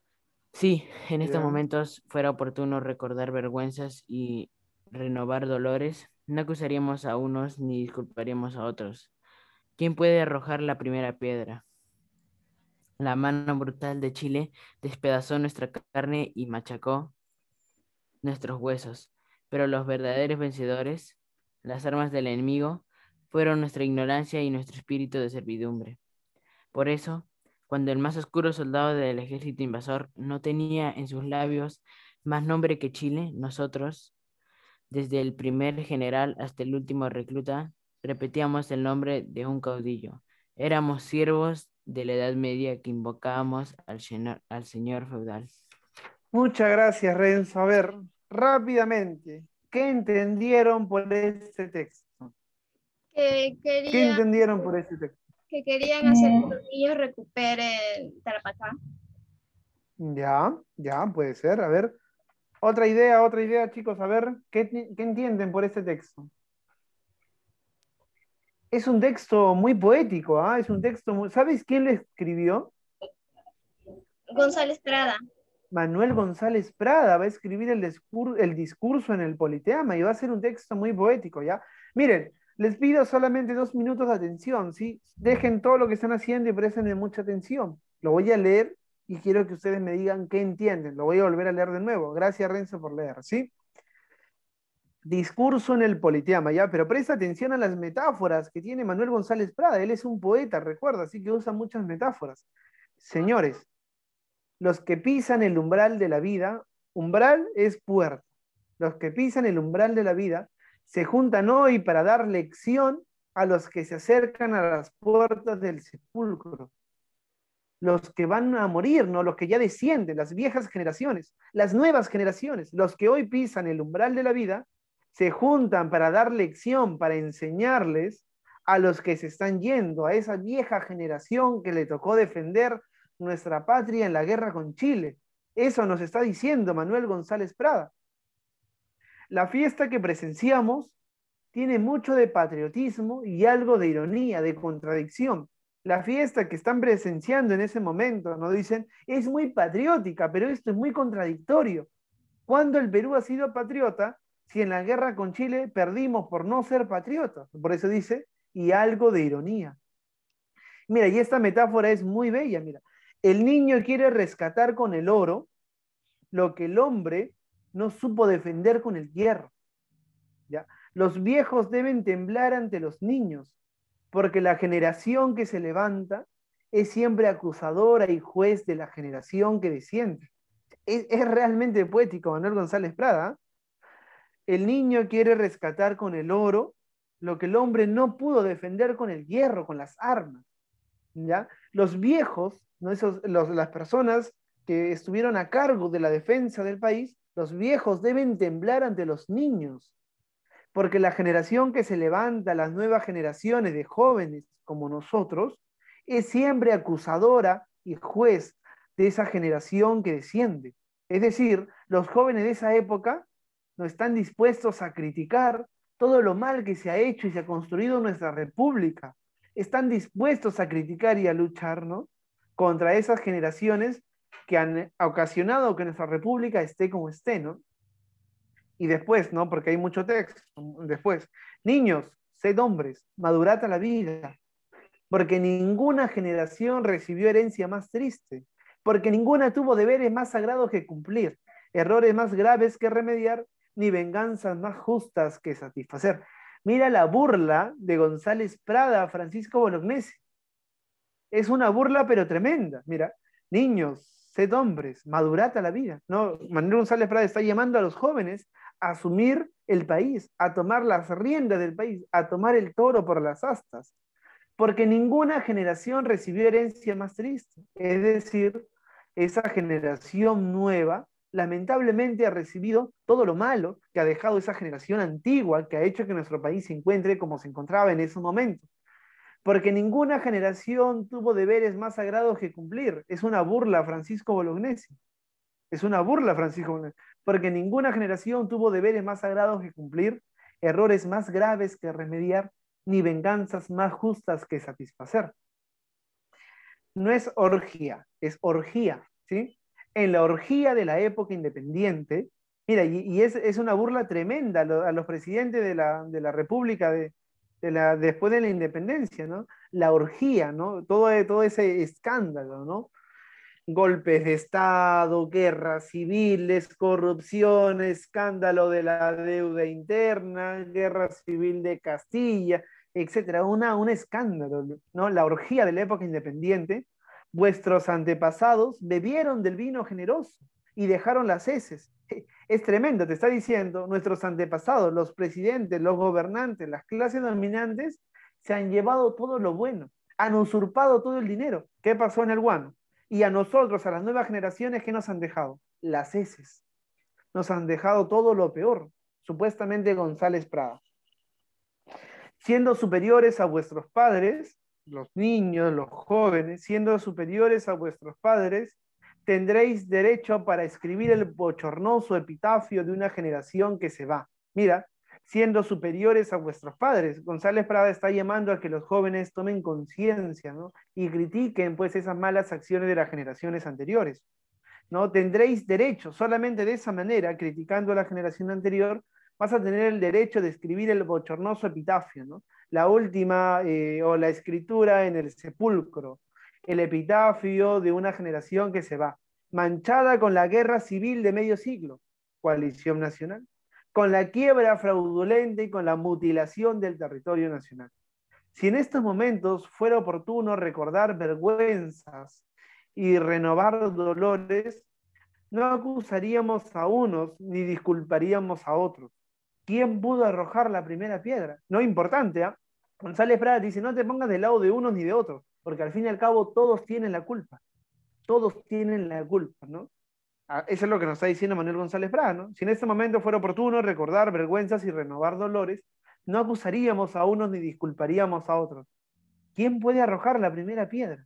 Sí, en estos Ya. momentos fuera oportuno recordar vergüenzas y renovar dolores. No acusaríamos a unos ni disculparíamos a otros. ¿Quién puede arrojar la primera piedra? La mano brutal de Chile despedazó nuestra carne y machacó nuestros huesos, pero los verdaderos vencedores, las armas del enemigo, fueron nuestra ignorancia y nuestro espíritu de servidumbre. Por eso, cuando el más oscuro soldado del ejército invasor no tenía en sus labios más nombre que Chile, nosotros, desde el primer general hasta el último recluta, repetíamos el nombre de un caudillo. Éramos siervos de la Edad Media que invocábamos al señor feudal. Muchas gracias, Renzo. A ver, rápidamente, ¿qué entendieron por este texto? Que ¿Qué entendieron por este texto? querían hacer que los niños recuperen Tarapacá. Ya, puede ser. A ver, otra idea, chicos. A ver, ¿qué entienden por este texto? Es un texto muy poético, ¿ah? Es un texto muy... ¿Sabes quién lo escribió? González Prada. Manuel González Prada va a escribir el discurso en el Politeama y va a ser un texto muy poético, ¿ya? Miren, les pido solamente 2 minutos de atención, ¿sí? Dejen todo lo que están haciendo y presten mucha atención. Lo voy a leer y quiero que ustedes me digan qué entienden. Lo voy a volver a leer de nuevo. Gracias, Renzo, por leer, ¿sí? Discurso en el Politeama, ¿ya? Pero presta atención a las metáforas que tiene Manuel González Prada. Él es un poeta, recuerda, así que usa muchas metáforas. Señores, los que pisan el umbral de la vida, umbral es puerta. Los que pisan el umbral de la vida se juntan hoy para dar lección a los que se acercan a las puertas del sepulcro. Los que van a morir, ¿no? Los que ya descienden, las viejas generaciones, las nuevas generaciones, los que hoy pisan el umbral de la vida, se juntan para dar lección, para enseñarles a los que se están yendo, a esa vieja generación que le tocó defender nuestra patria en la guerra con Chile. Eso nos está diciendo Manuel González Prada. La fiesta que presenciamos tiene mucho de patriotismo y algo de ironía, de contradicción. La fiesta que están presenciando en ese momento, nos dicen, es muy patriótica, pero esto es muy contradictorio. ¿Cuándo el Perú ha sido patriota si en la guerra con Chile perdimos por no ser patriotas? Por eso dice, y algo de ironía. Mira, y esta metáfora es muy bella, mira. El niño quiere rescatar con el oro lo que el hombre no supo defender con el hierro. ¿Ya? Los viejos deben temblar ante los niños, porque la generación que se levanta es siempre acusadora y juez de la generación que desciende. Es realmente poético, Manuel González Prada. El niño quiere rescatar con el oro lo que el hombre no pudo defender con el hierro, con las armas. ¿Ya? Los viejos, ¿no? Las personas que estuvieron a cargo de la defensa del país, los viejos deben temblar ante los niños, porque la generación que se levanta, las nuevas generaciones de jóvenes como nosotros, es siempre acusadora y juez de esa generación que desciende. Es decir, los jóvenes de esa época no están dispuestos a criticar todo lo mal que se ha hecho y se ha construido nuestra república. Están dispuestos a criticar y a luchar, ¿no?, contra esas generaciones que han ocasionado que nuestra república esté como esté, ¿no? Y después, ¿no? Porque hay mucho texto. Después, niños, sed hombres, madurad a la vida, porque ninguna generación recibió herencia más triste, porque ninguna tuvo deberes más sagrados que cumplir, errores más graves que remediar, ni venganzas más justas que satisfacer. Mira la burla de González Prada a Francisco Bolognesi. Es una burla pero tremenda. Mira, niños, sed hombres, madurad a la vida. No, Manuel González Prada está llamando a los jóvenes a asumir el país, a tomar las riendas del país, a tomar el toro por las astas, porque ninguna generación recibió herencia más triste. Es decir, esa generación nueva lamentablemente ha recibido todo lo malo que ha dejado esa generación antigua, que ha hecho que nuestro país se encuentre como se encontraba en esos momentos. Porque ninguna generación tuvo deberes más sagrados que cumplir. Es una burla, Francisco Bolognesi. Es una burla, Francisco Bolognesi. Porque ninguna generación tuvo deberes más sagrados que cumplir, errores más graves que remediar, ni venganzas más justas que satisfacer. No es orgía, es orgía, ¿sí? en la orgía de la época independiente. Mira, y es una burla tremenda a los presidentes de la República después de la independencia, ¿no? La orgía, ¿no? Todo ese escándalo, ¿no? Golpes de Estado, guerras civiles, corrupción, escándalo de la deuda interna, guerra civil de Castilla, etcétera. Un escándalo, ¿no? La orgía de la época independiente. Vuestros antepasados bebieron del vino generoso y dejaron las heces. Es tremendo, te está diciendo, nuestros antepasados, los presidentes, los gobernantes, las clases dominantes, se han llevado todo lo bueno, han usurpado todo el dinero. ¿Qué pasó en el guano? Y a nosotros, a las nuevas generaciones, ¿qué nos han dejado? Las heces. Nos han dejado todo lo peor. Supuestamente González Prada. Siendo superiores a vuestros padres, los niños, los jóvenes, siendo superiores a vuestros padres, tendréis derecho para escribir el bochornoso epitafio de una generación que se va. Mira, siendo superiores a vuestros padres. González Prada está llamando a que los jóvenes tomen conciencia, ¿no? Y critiquen pues esas malas acciones de las generaciones anteriores, ¿no? Tendréis derecho, solamente de esa manera, criticando a la generación anterior, vas a tener el derecho de escribir el bochornoso epitafio, ¿no? La última, o la escritura en el sepulcro, el epitafio de una generación que se va, manchada con la guerra civil de medio siglo, coalición nacional, con la quiebra fraudulenta y con la mutilación del territorio nacional. Si en estos momentos fuera oportuno recordar vergüenzas y renovar dolores, no acusaríamos a unos ni disculparíamos a otros. ¿Quién pudo arrojar la primera piedra? No importante, ¿eh? González Prada dice, no te pongas del lado de unos ni de otros, porque al fin y al cabo todos tienen la culpa. Todos tienen la culpa, ¿no? Eso es lo que nos está diciendo Manuel González Prada, ¿no? Si en este momento fuera oportuno recordar vergüenzas y renovar dolores, no acusaríamos a unos ni disculparíamos a otros. ¿Quién puede arrojar la primera piedra?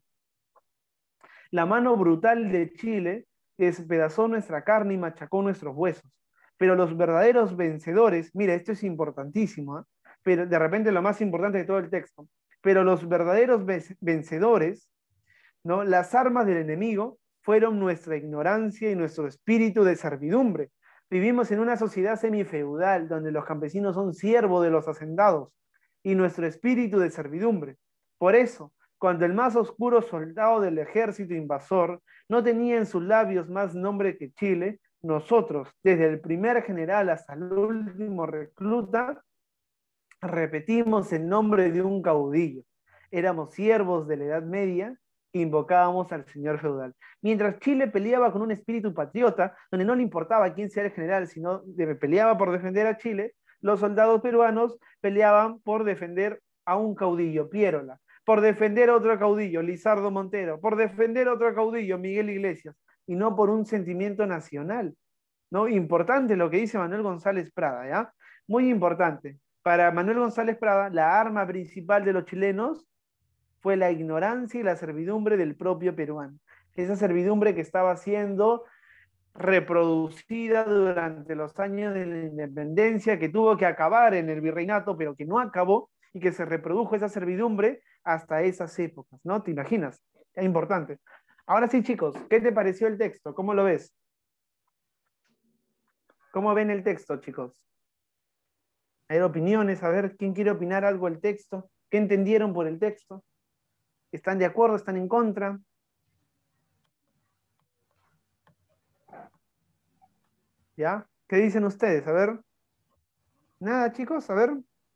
La mano brutal de Chile despedazó nuestra carne y machacó nuestros huesos. Pero los verdaderos vencedores, mira, esto es importantísimo, ¿eh? Pero de repente lo más importante de todo el texto, pero los verdaderos vencedores, ¿no? Las armas del enemigo fueron nuestra ignorancia y nuestro espíritu de servidumbre. Vivimos en una sociedad semifeudal donde los campesinos son siervos de los hacendados y nuestro espíritu de servidumbre. Por eso, cuando el más oscuro soldado del ejército invasor no tenía en sus labios más nombre que Chile, nosotros, desde el primer general hasta el último recluta, repetimos el nombre de un caudillo. Éramos siervos de la Edad Media, invocábamos al señor feudal. Mientras Chile peleaba con un espíritu patriota, donde no le importaba quién sea el general, sino peleaba por defender a Chile, los soldados peruanos peleaban por defender a un caudillo, Piérola, por defender a otro caudillo, Lizardo Montero, por defender a otro caudillo, Miguel Iglesias, y no por un sentimiento nacional, ¿no? Importante lo que dice Manuel González Prada, ¿ya? Muy importante. Para Manuel González Prada, la arma principal de los chilenos fue la ignorancia y la servidumbre del propio peruano. Esa servidumbre que estaba siendo reproducida durante los años de la independencia, que tuvo que acabar en el virreinato, pero que no acabó, y que se reprodujo esa servidumbre hasta esas épocas, ¿no? ¿Te imaginas? Es importante. Ahora sí, chicos, ¿qué te pareció el texto? ¿Cómo lo ves? ¿Cómo ven el texto, chicos? Hay opiniones, a ver, ¿quién quiere opinar algo del texto? ¿Qué entendieron por el texto? ¿Están de acuerdo? ¿Están en contra? ¿Ya? ¿Qué dicen ustedes? A ver. Nada, chicos, a ver.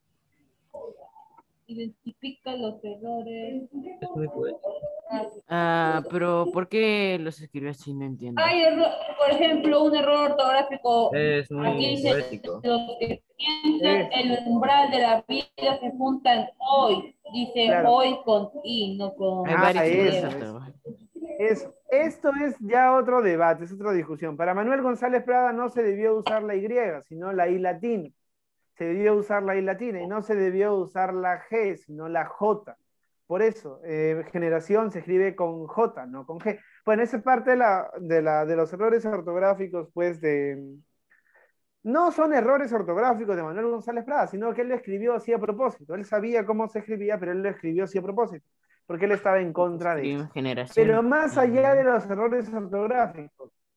Identifica los errores. Es muy poético. Pero ¿por qué los escribió así? No entiendo. Hay por ejemplo, un error ortográfico. Es muy Aquí dice, poético. los que piensan el umbral de la vida se juntan hoy. Dice Claro. hoy con i, no con... Hay varios eso. errores. Esto es ya otro debate, es otra discusión. Para Manuel González Prada no se debió usar la Y, sino la I latina. Se debió usar la I latina y no se debió usar la G, sino la J. Por eso, generación se escribe con J, no con G. Bueno, esa es parte de los errores ortográficos, pues, no son errores ortográficos de Manuel González Prada, sino que él lo escribió así a propósito. Él sabía cómo se escribía, pero él lo escribió así a propósito, porque él estaba en contra de eso. Generación. Pero más allá de los errores ortográficos,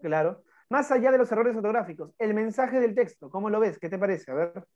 Claro. Más allá de los errores ortográficos, el mensaje del texto, ¿cómo lo ves? ¿Qué te parece? A ver.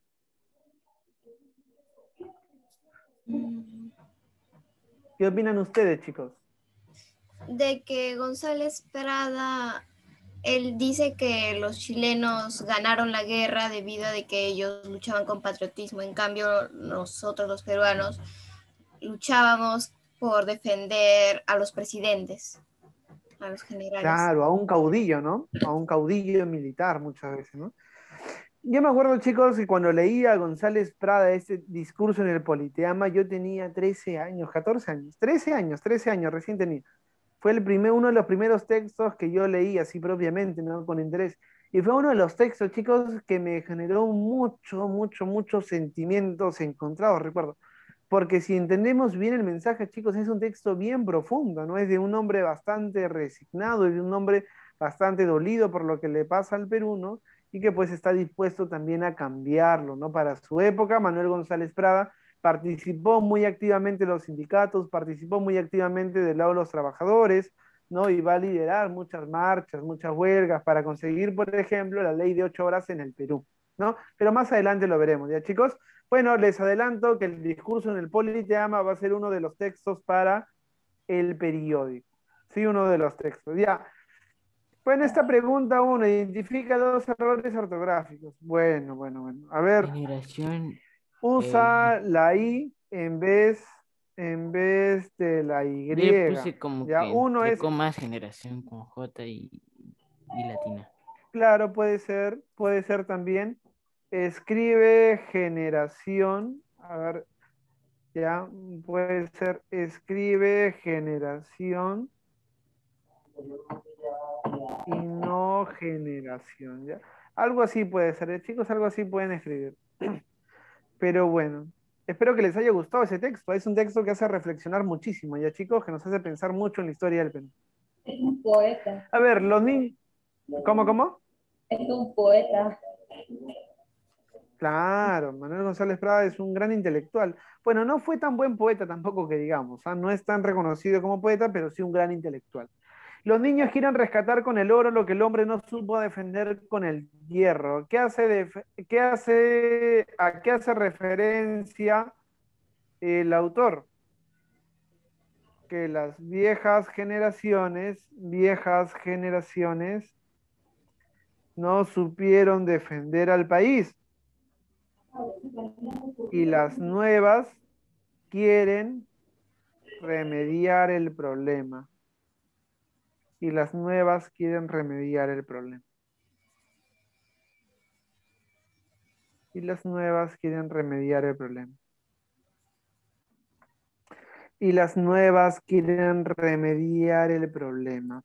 ¿Qué opinan ustedes, chicos? De que González Prada, él dice que los chilenos ganaron la guerra debido a de que ellos luchaban con patriotismo. En cambio, nosotros los peruanos luchábamos por defender a los presidentes, a los generales. Claro, a un caudillo, ¿no? A un caudillo militar muchas veces, ¿no? Yo me acuerdo, chicos, que cuando leía a González Prada ese discurso en el Politeama, yo tenía 13 años, 14 años, 13 años recién tenía. Fue uno de los primeros textos que yo leí así propiamente, ¿no? Con interés. Y fue uno de los textos, chicos, que me generó muchos sentimientos encontrados, recuerdo. Porque si entendemos bien el mensaje, chicos, es un texto bien profundo, ¿no? Es de un hombre bastante resignado, es de un hombre bastante dolido por lo que le pasa al Perú, ¿no? Y que pues está dispuesto también a cambiarlo, ¿no? Para su época, Manuel González Prada participó muy activamente en los sindicatos, participó muy activamente del lado de los trabajadores, ¿no? Y va a liderar muchas marchas, muchas huelgas para conseguir, por ejemplo, la ley de 8 horas en el Perú, ¿no? Pero más adelante lo veremos, ¿ya, chicos? Bueno, les adelanto que el discurso en el Politeama va a ser uno de los textos para el periódico. Sí, uno de los textos. Ya. Bueno, esta pregunta uno, identifica 2 errores ortográficos. Bueno. A ver, Generación. usa la I en vez de la Y. Yo puse como Ya, que uno entre es, comas generación con J y latina. claro, puede ser también. Escribe generación. A ver, ya, puede ser, escribe generación y no generación, ¿ya? Algo así puede ser, chicos, algo así pueden escribir. Pero bueno, espero que les haya gustado ese texto. Es un texto que hace reflexionar muchísimo, ¿ya, chicos? Que nos hace pensar mucho en la historia del Perú. Es un poeta. A ver, los niños... ¿Cómo? Es un poeta. Claro, Manuel González Prada es un gran intelectual. Bueno, no fue tan buen poeta tampoco que digamos, ¿ah? No es tan reconocido como poeta, pero sí un gran intelectual. Los niños quieren rescatar con el oro lo que el hombre no supo defender con el hierro. ¿A qué hace referencia el autor? Que las viejas generaciones no supieron defender al país y las nuevas quieren remediar el problema. Y las nuevas quieren remediar el problema. Y las nuevas quieren remediar el problema. Y las nuevas quieren remediar el problema.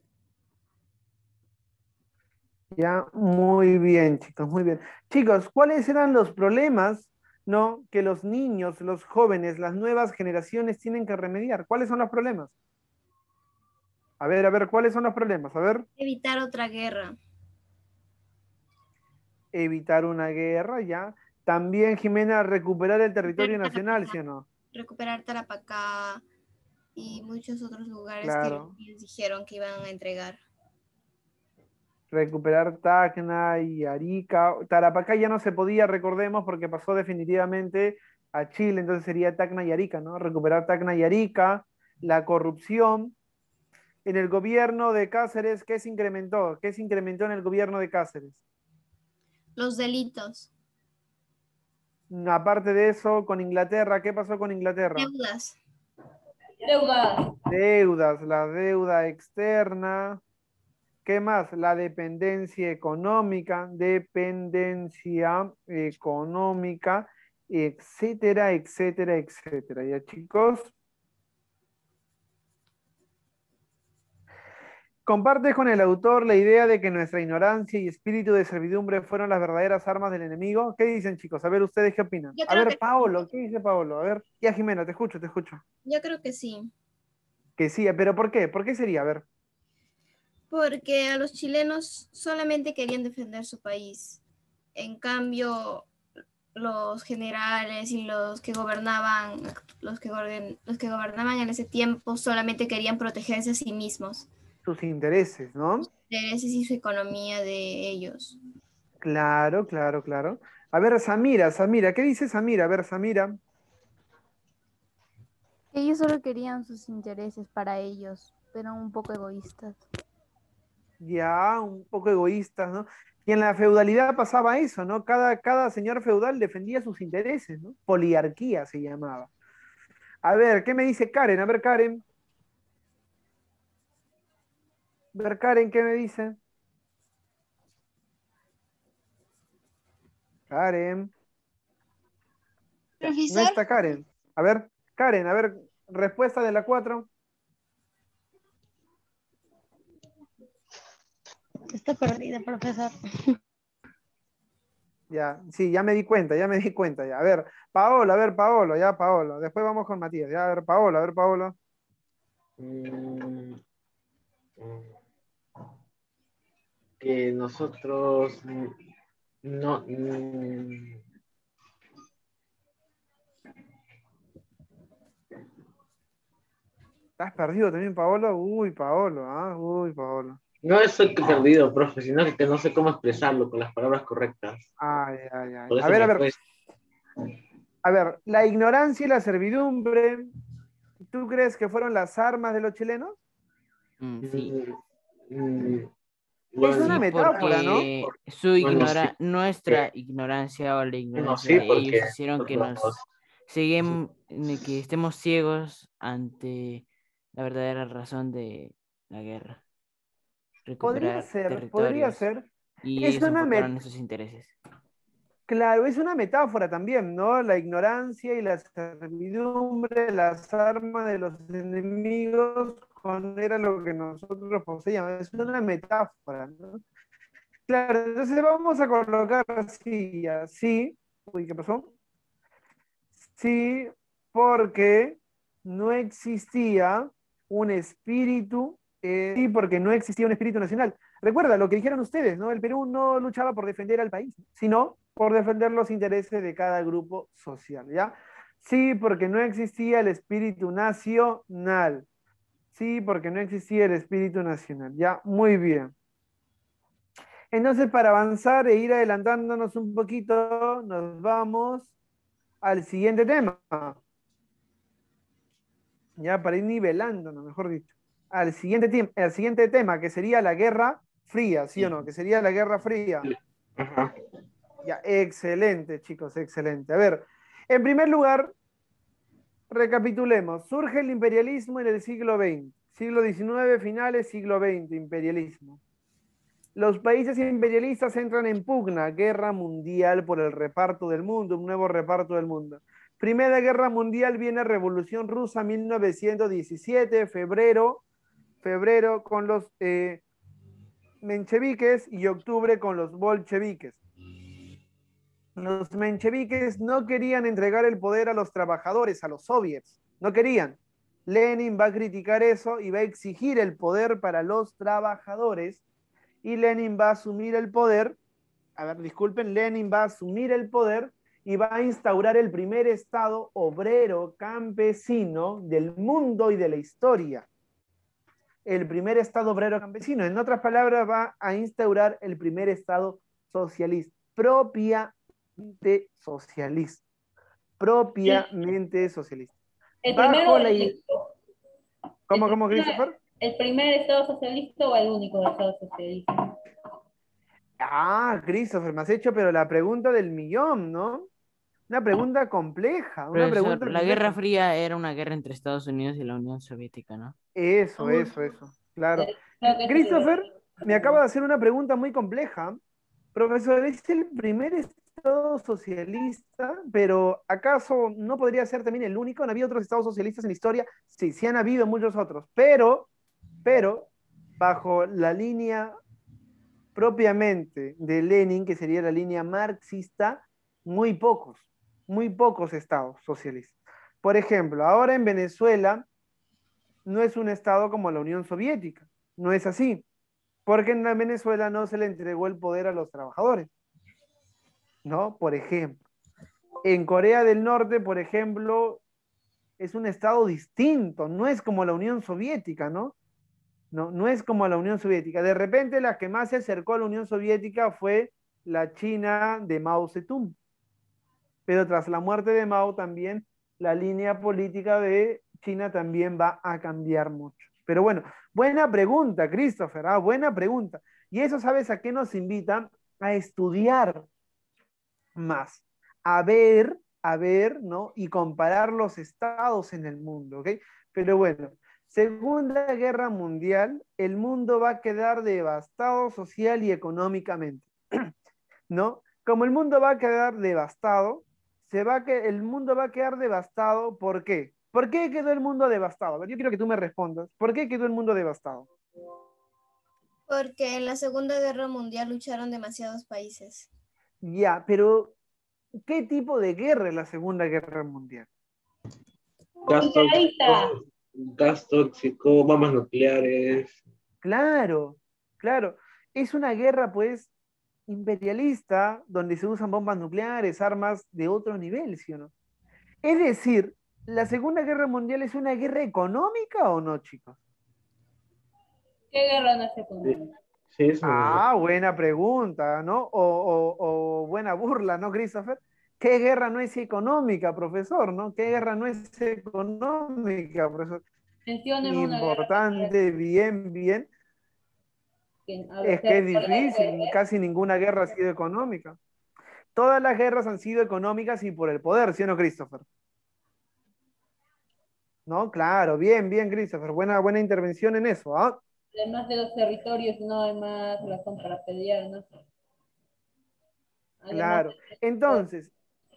Ya, muy bien, chicos, muy bien. Chicos, ¿cuáles eran los problemas, no, que los niños, los jóvenes, las nuevas generaciones tienen que remediar? ¿Cuáles son los problemas? A ver, ¿cuáles son los problemas? A ver. Evitar otra guerra. Evitar una guerra, ya. También, Jimena, recuperar el territorio nacional, ¿sí o no? Recuperar Tarapacá y muchos otros lugares Claro. que ellos dijeron que iban a entregar. Recuperar Tacna y Arica. Tarapacá ya no se podía, recordemos, porque pasó definitivamente a Chile, entonces sería Tacna y Arica, ¿no? Recuperar Tacna y Arica, la corrupción. En el gobierno de Cáceres, ¿qué se incrementó? ¿Qué se incrementó en el gobierno de Cáceres? Los delitos. Aparte de eso, con Inglaterra, ¿qué pasó con Inglaterra? Deudas. Deudas, la deuda externa. ¿Qué más? La dependencia económica, etcétera. ¿Ya, chicos? ¿Compartes con el autor la idea de que nuestra ignorancia y espíritu de servidumbre fueron las verdaderas armas del enemigo? ¿Qué dicen, chicos? A ver, ¿ustedes qué opinan? A ver, Paolo, ¿qué dice Paolo? A ver, ya, Jimena, te escucho. Yo creo que sí. Que sí, pero ¿por qué? ¿Por qué sería? A ver. Porque a los chilenos solamente querían defender su país. En cambio, los generales y los que gobernaban en ese tiempo solamente querían protegerse a sí mismos. sus intereses, ¿no? Intereses y su economía de ellos. Claro, claro, claro. A ver, Samira, ¿qué dice Samira? A ver, Samira. Ellos solo querían sus intereses para ellos, pero un poco egoístas. Ya, un poco egoístas, ¿no? Y en la feudalidad pasaba eso, ¿no? Cada señor feudal defendía sus intereses, ¿no? Poliarquía se llamaba. A ver, ¿qué me dice Karen? A ver, Karen. A ver, Karen, ¿qué me dice? Karen. No Profesor, está Karen. A ver, Karen, a ver, respuesta de la 4. está perdida, profesor. Ya, sí, ya me di cuenta, ya me di cuenta. Ya. A ver, Paolo, ya, Paolo. Después vamos con Matías. Ya, a ver, Paolo. Mm, mm, que nosotros no. ¿Estás perdido también, Paolo? Uy, Paolo, ¿ah? Uy, Paolo. No estoy perdido, profe, sino que no sé cómo expresarlo con las palabras correctas. Ay, ay, ay. Por A eso ver, a me ver. cuesta. A ver, la ignorancia y la servidumbre, ¿tú crees que fueron las armas de los chilenos? Sí. Mm, Es bueno, una Sí, metáfora, ¿no? porque bueno, sí, nuestra ignorancia o la bueno, ignorancia sí, de porque ellos hicieron que nosotros, que estemos ciegos ante la verdadera razón de la guerra, recuperar Podría territorios, ser. y Es ellos una enfocaron en sus intereses. Claro, es una metáfora también, ¿no? La ignorancia y la servidumbre, las armas de los enemigos, era lo que nosotros poseíamos. Es una metáfora, ¿no? Claro, entonces vamos a colocar así, así. Uy, ¿qué pasó? Sí, porque no existía un espíritu, sí, porque no existía un espíritu nacional. Recuerda lo que dijeron ustedes, ¿no? El Perú no luchaba por defender al país, sino por defender los intereses de cada grupo social, ¿ya? Sí, porque no existía el espíritu nacional. Sí, porque no existía el espíritu nacional, ¿ya? Muy bien. Entonces, para avanzar e ir adelantándonos un poquito, nos vamos al siguiente tema. Ya para ir nivelándonos, mejor dicho, al siguiente tema, que sería la Guerra Fría, ¿sí o no? Que sería la Guerra Fría. ajá. Ya, excelente, chicos, excelente. A ver, en primer lugar, recapitulemos. Surge el imperialismo en el siglo XX, siglo XIX, finales, siglo XX, imperialismo. Los países imperialistas entran en pugna, guerra mundial por el reparto del mundo, un nuevo reparto del mundo. Primera Guerra Mundial, viene Revolución Rusa, 1917, febrero con los mencheviques y octubre con los bolcheviques. Los mencheviques no querían entregar el poder a los trabajadores, a los soviets, no querían. Lenin va a criticar eso y va a exigir el poder para los trabajadores, y Lenin va a asumir el poder. A ver, disculpen, Lenin va a asumir el poder y va a instaurar el primer estado obrero campesino del mundo y de la historia. El primer estado obrero campesino. En otras palabras, va a instaurar el primer estado socialista, propiamente socialista. Propiamente socialista. El Bajo primero, la... ¿Cómo, Christopher? ¿El primer Estado socialista o el único Estado socialista? Ah, Christopher, me has hecho, pero la pregunta del millón, ¿no? Una pregunta compleja, una Profesor, pregunta la Guerra compleja. Fría era una guerra entre Estados Unidos y la Unión Soviética, ¿no? Eso, claro. Creo que eso Christopher me acaba de hacer una pregunta muy compleja. Profesor, es el primer Estado socialista, pero ¿acaso no podría ser también el único? ¿Han habido otros Estados socialistas en la historia? Sí, sí han habido muchos otros, pero bajo la línea propiamente de Lenin, que sería la línea marxista, muy pocos estados socialistas. Por ejemplo, ahora en Venezuela no es un estado como la Unión Soviética, no es así, porque en Venezuela no se le entregó el poder a los trabajadores, ¿no? Por ejemplo, en Corea del Norte, por ejemplo, es un estado distinto, no es como la Unión Soviética, ¿no? No, no es como la Unión Soviética. De repente la que más se acercó a la Unión Soviética fue la China de Mao Zedong. Pero tras la muerte de Mao también la línea política de China también va a cambiar mucho. Pero bueno, buena pregunta, Christopher, buena pregunta. Y eso, ¿sabes a qué nos invita? A estudiar más, a ver, ¿no? Y comparar los estados en el mundo, ¿ok? Pero bueno, Segunda Guerra Mundial, el mundo va a quedar devastado social y económicamente, ¿no? Como el mundo va a quedar devastado, el mundo va a quedar devastado, ¿por qué? ¿Por qué quedó el mundo devastado? A ver, yo quiero que tú me respondas. ¿Por qué quedó el mundo devastado? Porque en la Segunda Guerra Mundial lucharon demasiados países. Ya, pero ¿qué tipo de guerra es la Segunda Guerra Mundial? Gas tóxico, bombas nucleares. Claro, claro. Es una guerra, pues, imperialista, donde se usan bombas nucleares, armas de otro nivel, ¿sí o no? Es decir, ¿la Segunda Guerra Mundial es una guerra económica o no, chicos? ¿Qué guerra no es económica? Sí, Buena pregunta, ¿no? O buena burla, ¿no, Christopher? ¿Qué guerra no es económica, profesor, no? ¿Qué guerra no es económica, profesor? Mencióneme una guerra. Importante, bien, bien. Es que es difícil, casi ninguna guerra ha sido económica. Todas las guerras han sido económicas y por el poder, ¿sí o no, Christopher? No, claro, bien, bien, Christopher. Buena intervención en eso, ¿ah? Además de los territorios, no hay más razón para pelear, ¿no? Claro. Entonces,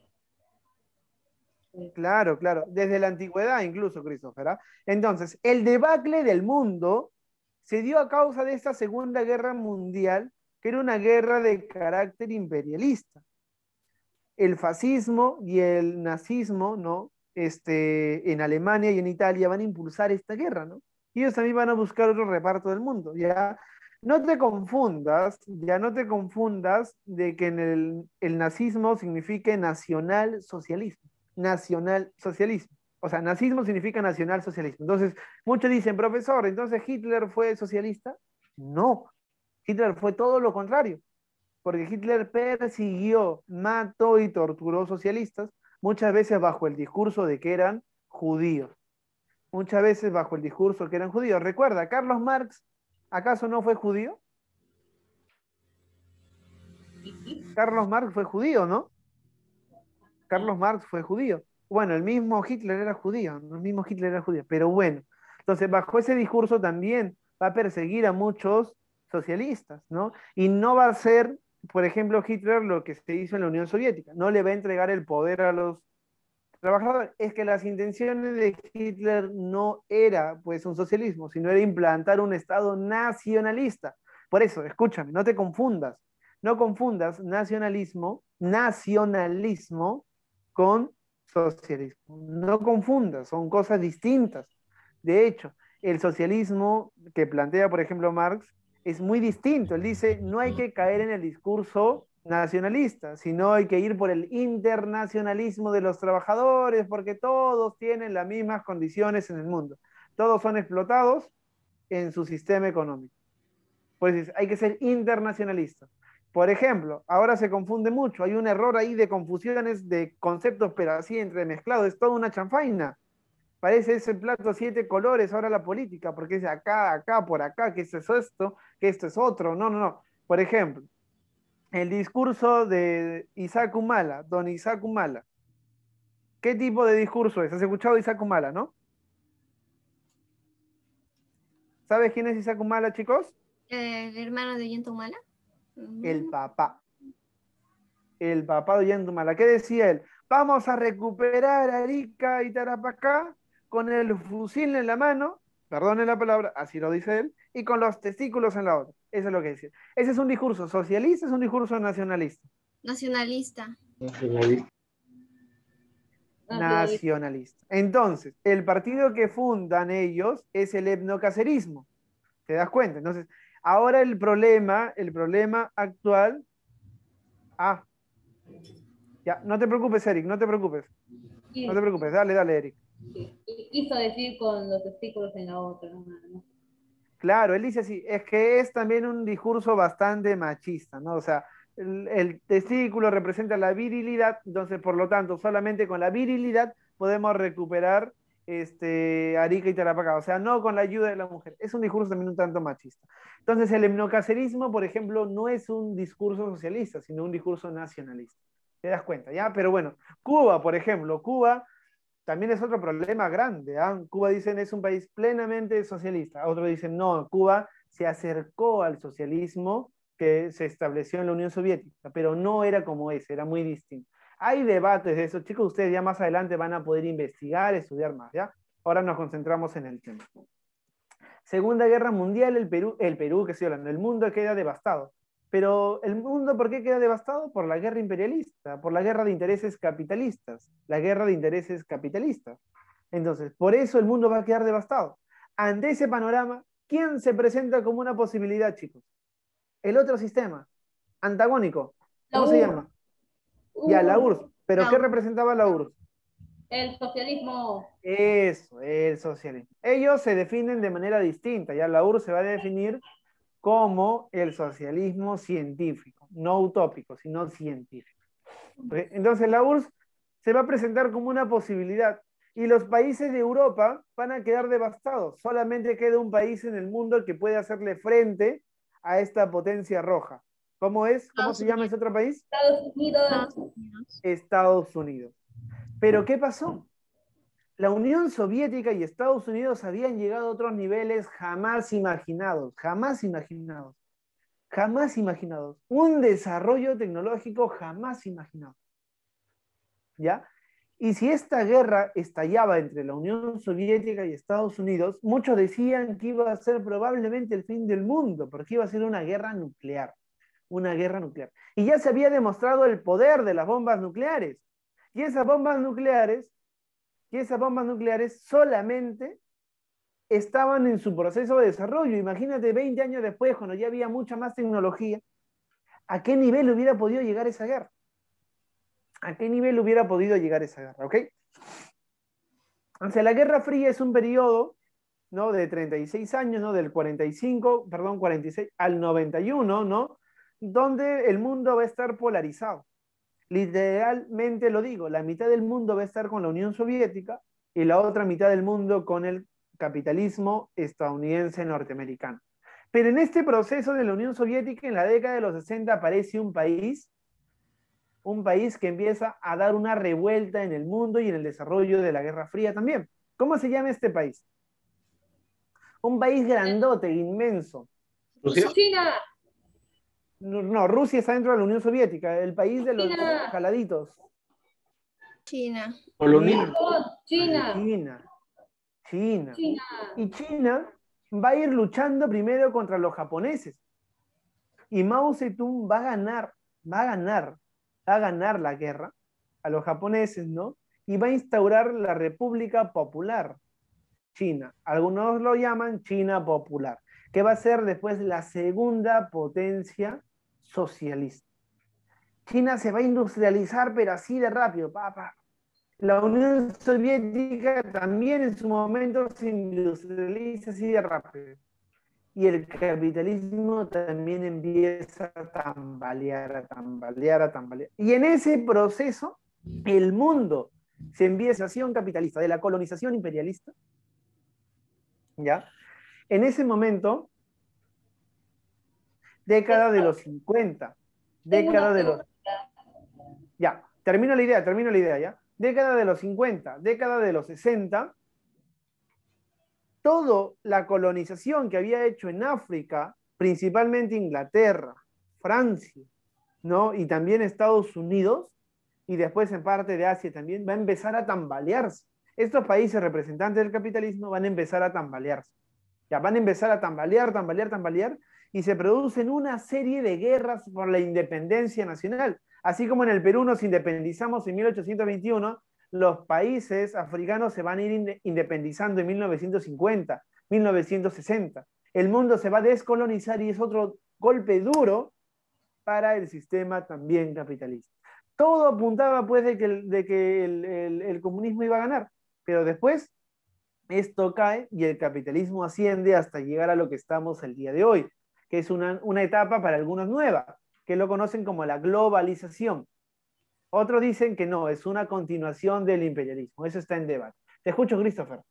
claro, desde la antigüedad incluso, Christopher, ¿ah? Entonces, el debacle del mundo se dio a causa de esta Segunda Guerra Mundial, que era una guerra de carácter imperialista. El fascismo y el nazismo, ¿no? En Alemania y en Italia van a impulsar esta guerra, ¿no? Y ellos también van a buscar otro reparto del mundo, ¿ya? No te confundas, ya no te confundas de que en el nazismo signifique nacionalsocialismo. Nacionalsocialismo. O sea, nazismo significa nacionalsocialismo. Entonces, muchos dicen, profesor, ¿entonces Hitler fue socialista? No, Hitler fue todo lo contrario, porque Hitler persiguió, mató y torturó socialistas, muchas veces bajo el discurso de que eran judíos. Muchas veces bajo el discurso que eran judíos. Recuerda, Carlos Marx, ¿acaso no fue judío? Carlos Marx fue judío, ¿no? Carlos Marx fue judío. Bueno, el mismo Hitler era judío, el mismo Hitler era judío, pero bueno. Entonces, bajo ese discurso también va a perseguir a muchos socialistas, ¿no? Y no va a ser, por ejemplo, Hitler lo que se hizo en la Unión Soviética, no le va a entregar el poder a los trabajadores. Es que las intenciones de Hitler no era, pues, un socialismo, sino era implantar un Estado nacionalista. Por eso, escúchame, no te confundas. No confundas nacionalismo con socialismo. No confundas, son cosas distintas. De hecho, el socialismo que plantea, por ejemplo, Marx, es muy distinto. Él dice, no hay que caer en el discurso nacionalista, sino hay que ir por el internacionalismo de los trabajadores, porque todos tienen las mismas condiciones en el mundo. Todos son explotados en su sistema económico. Pues hay que ser internacionalista. Por ejemplo, ahora se confunde mucho, hay un error ahí de confusiones de conceptos, pero así entremezclados, es toda una chanfaina. Parece ese plato 7 colores ahora la política, porque es acá, acá, por acá, que esto es esto, que esto es otro. No, no, no. Por ejemplo, el discurso de Isaac Humala, don Isaac Humala. ¿Qué tipo de discurso es? ¿Has escuchado Isaac Humala, no? ¿Sabes quién es Isaac Humala, chicos? El hermano de Ollanta Humala. El papá. El papá de Ollanta Humala. ¿Qué decía él? Vamos a recuperar Arica y Tarapacá con el fusil en la mano, perdone la palabra, así lo dice él, y con los testículos en la otra. Eso es lo que dice. Ese es un discurso socialista, es un discurso nacionalista. Nacionalista. Nacionalista. Entonces, el partido que fundan ellos es el etnocacerismo. ¿Te das cuenta? Entonces, ahora el problema actual. Ya, no te preocupes, Eric, no te preocupes. No te preocupes, dale, Eric. Sí. Quiso decir con los testículos en la otra, no. Claro, él dice así, es que es también un discurso bastante machista, ¿no? O sea, el testículo representa la virilidad, entonces por lo tanto, solamente con la virilidad podemos recuperar Arica y Tarapacá, o sea, no con la ayuda de la mujer. Es un discurso también un tanto machista. Entonces, el etnocacerismo, por ejemplo, no es un discurso socialista, sino un discurso nacionalista. ¿Te das cuenta? ¿Ya? Pero bueno, Cuba, por ejemplo, Cuba también es otro problema grande. Cuba dicen es un país plenamente socialista. Otros dicen no, Cuba se acercó al socialismo que se estableció en la Unión Soviética, pero no era como ese, era muy distinto. Hay debates de eso, chicos, ustedes ya más adelante van a poder investigar, estudiar más, ¿ya? Ahora nos concentramos en el tema. Segunda Guerra Mundial, el Perú, que estoy hablando, el mundo queda devastado. Pero el mundo, ¿por qué queda devastado? Por la guerra imperialista, por la guerra de intereses capitalistas, la guerra de intereses capitalistas. Entonces, por eso el mundo va a quedar devastado. Ante ese panorama, ¿quién se presenta como una posibilidad, chicos? El otro sistema, antagónico. ¿Cómo se llama? Ya, la URSS. ¿Pero qué representaba la URSS? El socialismo. Eso, el socialismo. Ellos se definen de manera distinta. Ya la URSS se va a definir como el socialismo científico, no utópico, sino científico. Entonces la URSS se va a presentar como una posibilidad y los países de Europa van a quedar devastados. Solamente queda un país en el mundo que puede hacerle frente a esta potencia roja. ¿Cómo es? ¿Cómo se llama ese otro país? Estados Unidos. Estados Unidos. ¿Pero qué pasó? La Unión Soviética y Estados Unidos habían llegado a otros niveles jamás imaginados, jamás imaginados, jamás imaginados. Un desarrollo tecnológico jamás imaginado. ¿Ya? Y si esta guerra estallaba entre la Unión Soviética y Estados Unidos, muchos decían que iba a ser probablemente el fin del mundo, porque iba a ser una guerra nuclear. Una guerra nuclear. Y ya se había demostrado el poder de las bombas nucleares. Y esas bombas nucleares solamente estaban en su proceso de desarrollo. Imagínate 20 años después, cuando ya había mucha más tecnología, ¿a qué nivel hubiera podido llegar esa guerra? ¿A qué nivel hubiera podido llegar esa guerra? ¿Ok? O sea, la Guerra Fría es un periodo, ¿no? De 36 años, ¿no? Del 46 al 91, ¿no? Donde el mundo va a estar polarizado. Literalmente lo digo, la mitad del mundo va a estar con la Unión Soviética y la otra mitad del mundo con el capitalismo estadounidense norteamericano. Pero en este proceso de la Unión Soviética, en la década de los 60, aparece un país que empieza a dar una revuelta en el mundo y en el desarrollo de la Guerra Fría también. ¿Cómo se llama este país? Un país grandote, inmenso. China. No, Rusia está dentro de la Unión Soviética, el país de los jaladitos. China. China. Y China va a ir luchando primero contra los japoneses. Y Mao Zedong va a ganar la guerra a los japoneses, ¿no? Y va a instaurar la República Popular China. Algunos lo llaman China Popular, que va a ser después la segunda potencia socialista. China se va a industrializar, pero así de rápido, La Unión Soviética también en su momento se industrializa así de rápido. Y el capitalismo también empieza a tambalear. Y en ese proceso, el mundo se empieza a ser capitalista, de la colonización imperialista, ¿ya? En ese momento, década de los 50, Ya, termino la idea, ¿ya? Década de los 50, década de los 60, toda la colonización que había hecho en África, principalmente Inglaterra, Francia, ¿no? Y también Estados Unidos, y después en parte de Asia también, va a empezar a tambalearse. Estos países representantes del capitalismo van a empezar a tambalearse. Ya van a empezar a tambalear, y se producen una serie de guerras por la independencia nacional. Así como en el Perú nos independizamos en 1821, los países africanos se van a ir independizando en 1950, 1960. El mundo se va a descolonizar y es otro golpe duro para el sistema también capitalista. Todo apuntaba pues de que el comunismo iba a ganar, pero después esto cae y el capitalismo asciende hasta llegar a lo que estamos el día de hoy, que es una etapa para algunos nueva, que lo conocen como la globalización. Otros dicen que no, es una continuación del imperialismo. Eso está en debate. Te escucho, Christopher.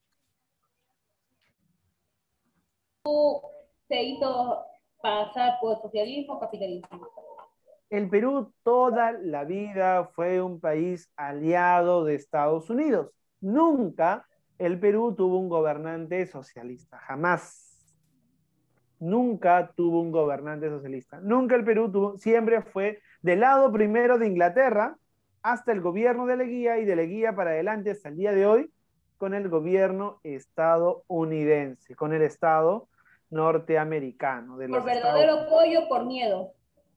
Se hizo pasar por socialismo o capitalismo. El Perú toda la vida fue un país aliado de Estados Unidos. Nunca el Perú tuvo un gobernante socialista, jamás. Nunca tuvo un gobernante socialista. Nunca el Perú tuvo, siempre fue del lado primero de Inglaterra hasta el gobierno de Leguía y de Leguía para adelante hasta el día de hoy con el gobierno estadounidense, con el Estado norteamericano. De los ¿Por verdadero Estados... apoyo o por miedo?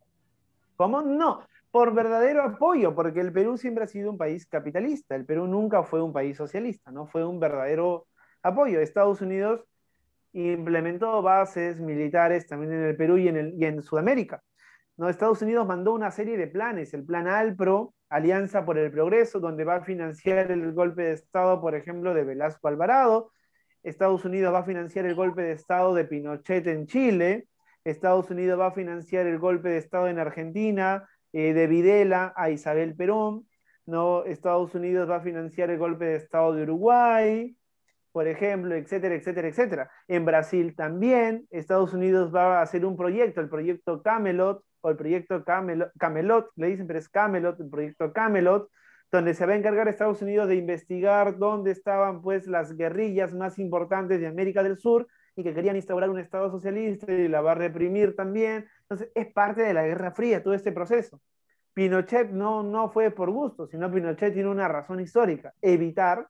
¿Cómo? No, por verdadero apoyo, porque el Perú siempre ha sido un país capitalista. El Perú nunca fue un país socialista, ¿no? Fue un verdadero apoyo. Estados Unidos implementó bases militares también en el Perú y en Sudamérica, ¿no? Estados Unidos mandó una serie de planes, el plan ALPRO, Alianza por el Progreso, donde va a financiar el golpe de Estado, por ejemplo, de Velasco Alvarado. Estados Unidos va a financiar el golpe de Estado de Pinochet en Chile. Estados Unidos va a financiar el golpe de Estado en Argentina, de Videla a Isabel Perón, ¿no? Estados Unidos va a financiar el golpe de Estado de Uruguay, por ejemplo, etcétera, etcétera, etcétera. En Brasil también, Estados Unidos va a hacer un proyecto, el proyecto Camelot, o el proyecto Camelot, le dicen, pero es Camelot, el proyecto Camelot, donde se va a encargar Estados Unidos de investigar dónde estaban pues las guerrillas más importantes de América del Sur y que querían instaurar un Estado socialista y la va a reprimir también. Entonces, es parte de la Guerra Fría todo este proceso. Pinochet no fue por gusto, sino Pinochet tiene una razón histórica, evitar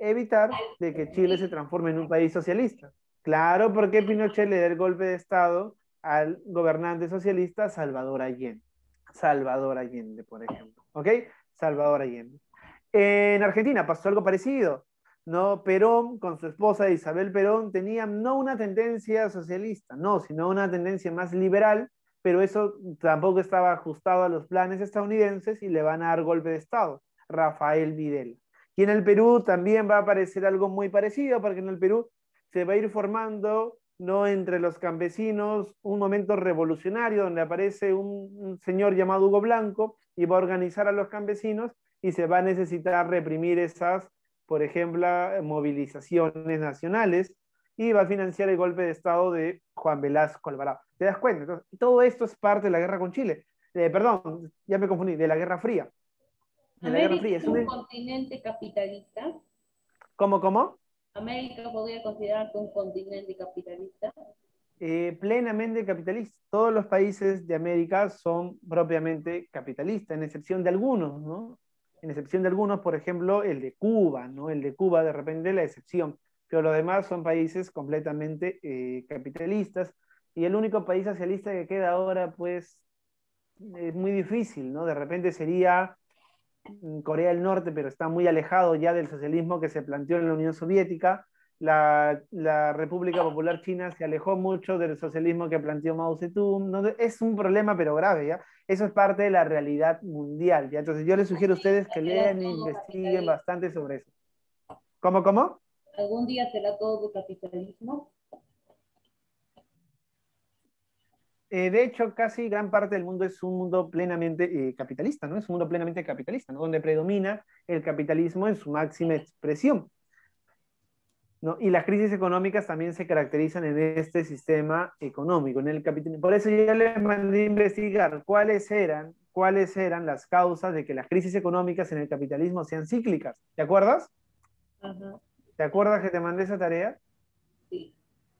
de que Chile se transforme en un país socialista. Claro, porque Pinochet le da el golpe de Estado al gobernante socialista Salvador Allende. Salvador Allende, por ejemplo. ¿Ok? Salvador Allende. En Argentina pasó algo parecido, ¿no? Perón, con su esposa Isabel Perón, tenían no una tendencia socialista, no, sino una tendencia más liberal, pero eso tampoco estaba ajustado a los planes estadounidenses y le van a dar golpe de Estado. Rafael Videla. Y en el Perú también va a aparecer algo muy parecido, porque en el Perú se va a ir formando, ¿no?, entre los campesinos un momento revolucionario donde aparece un señor llamado Hugo Blanco y va a organizar a los campesinos y se va a necesitar reprimir esas, por ejemplo, movilizaciones nacionales y va a financiar el golpe de Estado de Juan Velasco Alvarado. ¿Te das cuenta? Entonces, todo esto es parte de la guerra con Chile. Perdón, ya me confundí, de la Guerra Fría. ¿América es un continente capitalista? ¿Cómo? ¿América podría considerarse un continente capitalista? Plenamente capitalista. Todos los países de América son propiamente capitalistas, en excepción de algunos, ¿no? En excepción de algunos, por ejemplo, el de Cuba, ¿no? El de Cuba, de repente, la excepción. Pero los demás son países completamente capitalistas. Y el único país socialista que queda ahora, pues, es muy difícil, ¿no? De repente sería Corea del Norte, pero está muy alejado ya del socialismo que se planteó en la Unión Soviética. La República Popular China se alejó mucho del socialismo que planteó Mao Zedong. ¿No? Es un problema, pero grave, ¿ya? Eso es parte de la realidad mundial, ¿ya? Entonces yo les sugiero a ustedes que lean e investiguen bastante sobre eso. ¿Cómo? ¿Algún día será todo capitalismo? De hecho, casi gran parte del mundo es un mundo plenamente capitalista, ¿no? Es un mundo plenamente capitalista, ¿no? Donde predomina el capitalismo en su máxima expresión, ¿no? Y las crisis económicas también se caracterizan en este sistema económico, en el capitalismo. Por eso yo les mandé a investigar cuáles eran las causas de que las crisis económicas en el capitalismo sean cíclicas. ¿Te acuerdas? Ajá. ¿Te acuerdas que te mandé esa tarea? Sí.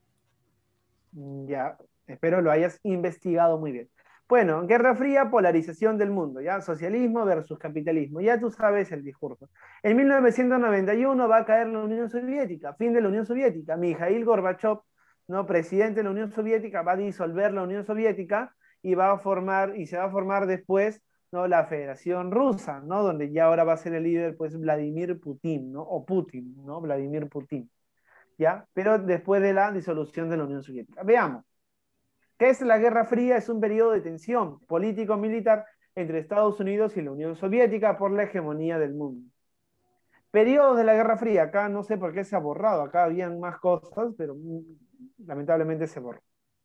Ya. Espero lo hayas investigado muy bien. Bueno, Guerra Fría, polarización del mundo, ¿ya? Socialismo versus capitalismo. Ya tú sabes el discurso. En 1991 va a caer la Unión Soviética, fin de la Unión Soviética. Mikhail Gorbachev, ¿no?, presidente de la Unión Soviética, va a disolver la Unión Soviética y se va a formar después, ¿no?, la Federación Rusa, ¿no?, donde ya ahora va a ser el líder, pues, Vladimir Putin, ¿no? O Putin, ¿no? Vladimir Putin, ¿ya? Pero después de la disolución de la Unión Soviética. Veamos. ¿Qué es la Guerra Fría? Es un periodo de tensión político-militar entre Estados Unidos y la Unión Soviética por la hegemonía del mundo. Periodos de la Guerra Fría, acá no sé por qué se ha borrado, acá habían más cosas, pero lamentablemente se borró.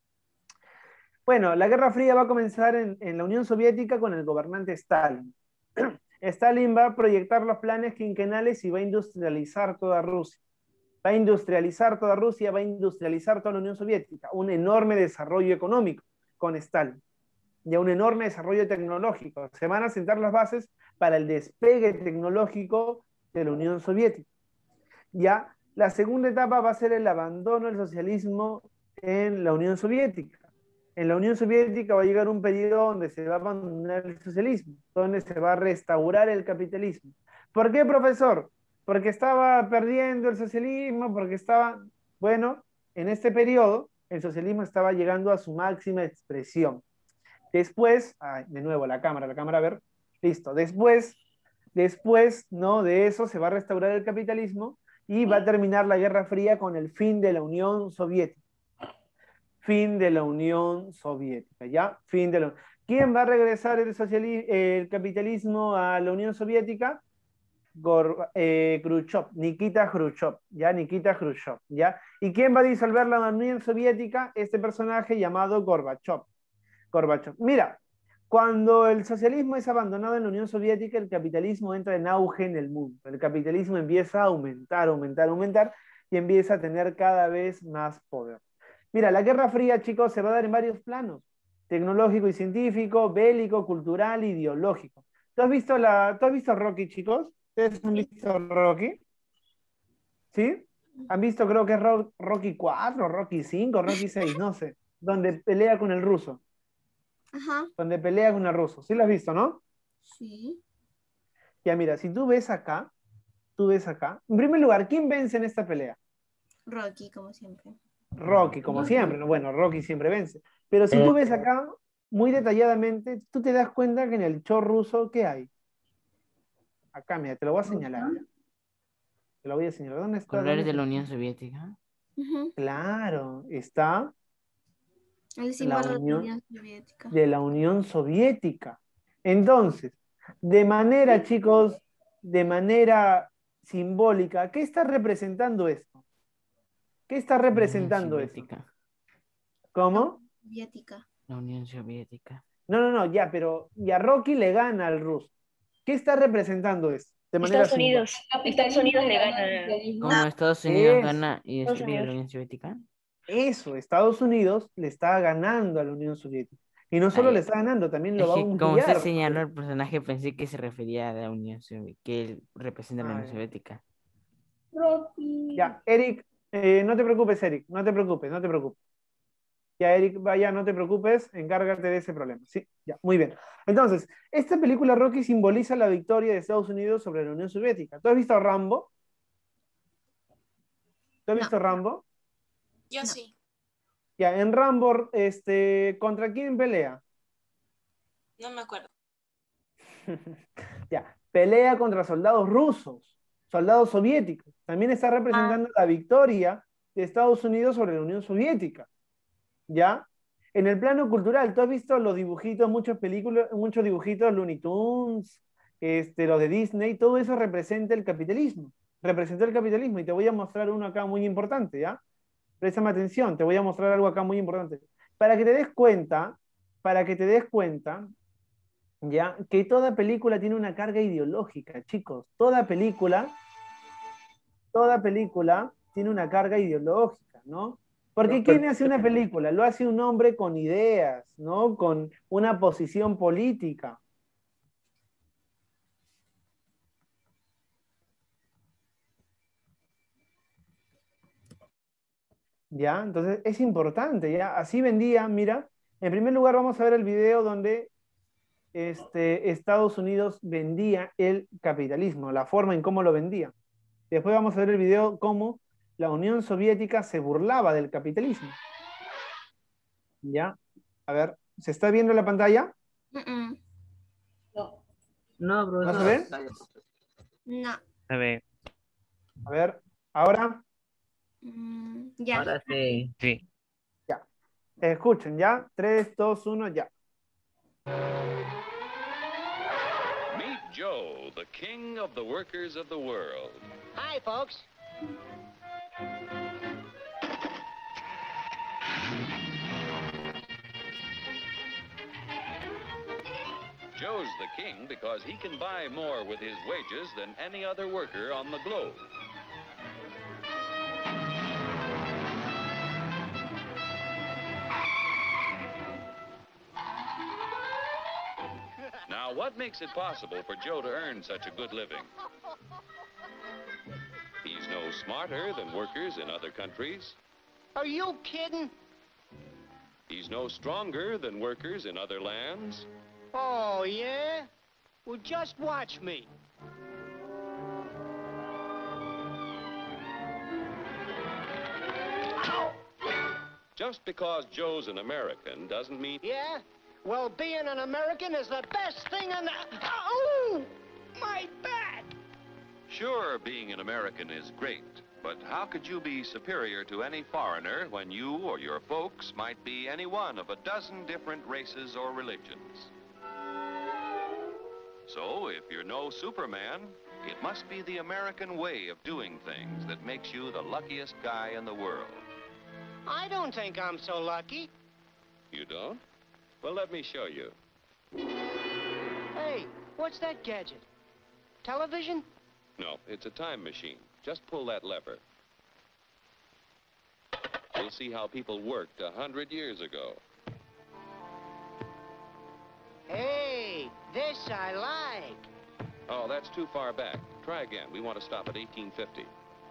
Bueno, la Guerra Fría va a comenzar en la Unión Soviética con el gobernante Stalin. Stalin va a proyectar los planes quinquenales y va a industrializar toda Rusia. Va a industrializar toda Rusia, va a industrializar toda la Unión Soviética. Un enorme desarrollo económico con Stalin. Ya un enorme desarrollo tecnológico. Se van a sentar las bases para el despegue tecnológico de la Unión Soviética. Ya la segunda etapa va a ser el abandono del socialismo en la Unión Soviética. En la Unión Soviética va a llegar un periodo donde se va a abandonar el socialismo, donde se va a restaurar el capitalismo. ¿Por qué, profesor? Porque estaba perdiendo el socialismo, porque estaba, bueno, en este periodo el socialismo estaba llegando a su máxima expresión. Después, de nuevo la cámara, a ver, listo. Después, ¿no? De eso se va a restaurar el capitalismo y va a terminar la Guerra Fría con el fin de la Unión Soviética. Fin de la Unión Soviética, ¿ya? ¿Quién va a regresar el capitalismo a la Unión Soviética? Khrushchev, Nikita Khrushchev, ¿ya? Nikita Khrushchev, ¿ya? ¿Y quién va a disolver la Unión Soviética? Este personaje llamado Gorbachev. Mira, cuando el socialismo es abandonado en la Unión Soviética, el capitalismo entra en auge en el mundo. El capitalismo empieza a aumentar y empieza a tener cada vez más poder. Mira, la Guerra Fría, chicos, se va a dar en varios planos: tecnológico y científico, bélico, cultural, ideológico. ¿Tú has visto Rocky, chicos? ¿Ustedes han visto Rocky? ¿Sí? ¿Han visto, creo que es Rocky 4, Rocky 5, Rocky 6, no sé, donde pelea con el ruso? Ajá. Donde pelea con el ruso. ¿Sí lo has visto, no? Sí. Ya, mira, si tú ves acá, en primer lugar, ¿quién vence en esta pelea? Rocky, como siempre. Rocky, como siempre. Bueno, Rocky siempre vence. Pero si tú ves acá, muy detalladamente, tú te das cuenta que en el show ruso, ¿qué hay? Acá, mira, te lo voy a señalar. ¿Ya? Te lo voy a señalar. ¿Dónde está? Colores de la Unión Soviética. Claro, está El símbolo de la Unión Soviética. De la Unión Soviética. Entonces, de manera, chicos, de manera simbólica, ¿qué está representando esto? ¿Qué está representando esto? ¿Cómo? Soviética. La Unión Soviética. No, ya, pero ya Rocky le gana al ruso. ¿Qué está representando esto? De manera Estados Unidos. Estados Unidos le gana. ¿Cómo Estados Unidos gana y destruye la Unión Soviética? Eso, Estados Unidos le está ganando a la Unión Soviética. Y no solo le está ganando, también lo va a humillar. Como usted señaló el personaje, pensé que se refería a la Unión Soviética, que él representa la Unión Soviética. Ya, Eric, no te preocupes, Eric, no te preocupes. Ya, Eric, vaya, no te preocupes, encárgate de ese problema. Sí, ya, muy bien. Entonces, esta película Rocky simboliza la victoria de Estados Unidos sobre la Unión Soviética. ¿Tú has visto Rambo? ¿Tú has visto Rambo? Yo sí. Ya, en Rambo, ¿contra quién pelea? No me acuerdo. Ya, pelea contra soldados rusos, soldados soviéticos. También está representando la victoria de Estados Unidos sobre la Unión Soviética. ¿Ya? En el plano cultural, tú has visto los dibujitos, muchos dibujitos, Looney Tunes, los de Disney, todo eso representa el capitalismo. Representó el capitalismo, y te voy a mostrar uno acá muy importante, ¿ya? Préstame atención, te voy a mostrar algo acá muy importante. Para que te des cuenta, ¿ya? Que toda película tiene una carga ideológica, chicos. Toda película tiene una carga ideológica, ¿no? Porque ¿quién hace una película? Lo hace un hombre con ideas, ¿no? Con una posición política. ¿Ya? Entonces es importante, ¿ya? Así vendía, mira. En primer lugar vamos a ver el video donde Estados Unidos vendía el capitalismo, la forma en cómo lo vendía. Después vamos a ver el video cómo la Unión Soviética se burlaba del capitalismo. ¿Ya? A ver, ¿se está viendo la pantalla? No. No, profesor. ¿No se ve? No. Se ve. A ver, ¿ahora? Ya. Ahora sí. Sí. Ya. Escuchen, ¿ya? 3, 2, 1, ya. Meet Joe, the king of the workers of the world. Hi, folks. Joe's the king because he can buy more with his wages than any other worker on the globe. Now, what makes it possible for Joe to earn such a good living? He's no smarter than workers in other countries. Are you kidding? He's no stronger than workers in other lands. Oh, yeah? Well, just watch me. Just because Joe's an American doesn't mean... Yeah? Well, being an American is the best thing in the... Oh! My back! Sure, being an American is great, but how could you be superior to any foreigner when you or your folks might be any one of a dozen different races or religions? So, if you're no Superman, it must be the American way of doing things that makes you the luckiest guy in the world. I don't think I'm so lucky. You don't? Well, let me show you. Hey, what's that gadget? Television? No, it's a time machine. Just pull that lever. You'll see how people worked 100 years ago. Hey, this I like. Oh, that's too far back. Try again. We want to stop at 1850.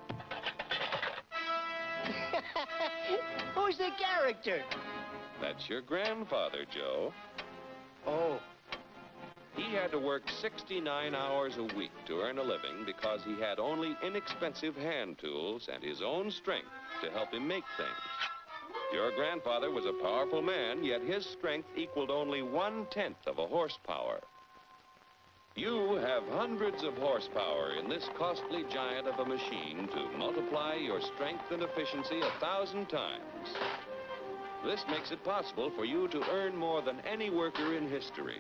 Who's the character? That's your grandfather, Joe. Oh. He had to work 69 hours a week to earn a living because he had only inexpensive hand tools and his own strength to help him make things. Your grandfather was a powerful man, yet his strength equaled only 1/10 of a horsepower. You have hundreds of horsepower in this costly giant of a machine to multiply your strength and efficiency 1,000 times. This makes it possible for you to earn more than any worker in history.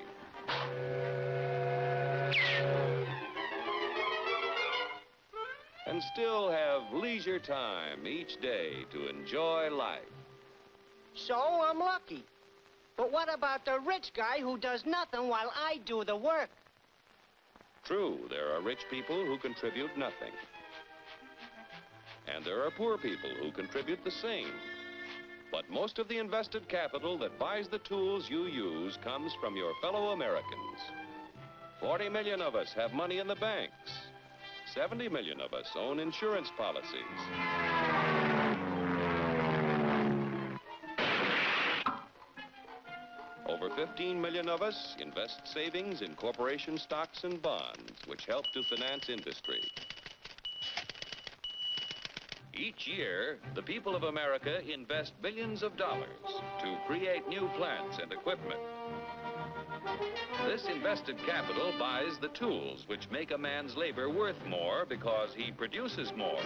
And still have leisure time each day to enjoy life. So I'm lucky. But what about the rich guy who does nothing while I do the work? True, there are rich people who contribute nothing. And there are poor people who contribute the same. But most of the invested capital that buys the tools you use comes from your fellow Americans. 40 million of us have money in the banks. 70 million of us own insurance policies. Over 15 million of us invest savings in corporation stocks and bonds, which help to finance industry. Each year, the people of America invest billions of dollars to create new plants and equipment. This invested capital buys the tools which make a man's labor worth more because he produces more.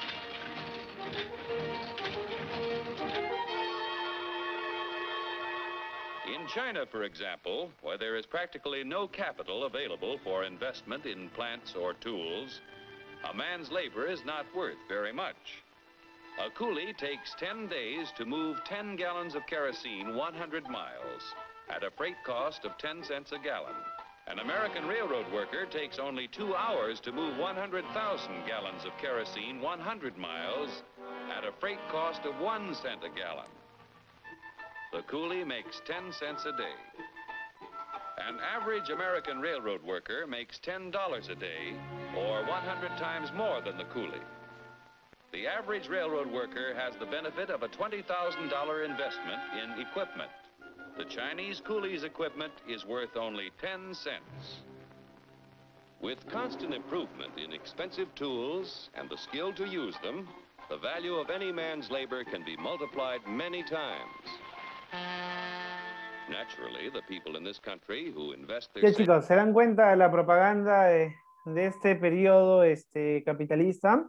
In China, for example, where there is practically no capital available for investment in plants or tools, a man's labor is not worth very much. A coolie takes 10 days to move 10 gallons of kerosene 100 miles at a freight cost of 10 cents a gallon. An American railroad worker takes only 2 hours to move 100,000 gallons of kerosene 100 miles at a freight cost of 1 cent a gallon. The coolie makes 10 cents a day. An average American railroad worker makes $10 a day, or 100 times more than the coolie. The average railroad worker has the benefit of a $20,000 investment in equipment. The Chinese coolie's equipment is worth only 10 cents. With constant improvement in expensive tools and the skill to use them, the value of any man's labor can be multiplied many times. Naturally, the people in this country who invest their... Ya, chicos, ¿se dan cuenta de la propaganda de este periodo capitalista?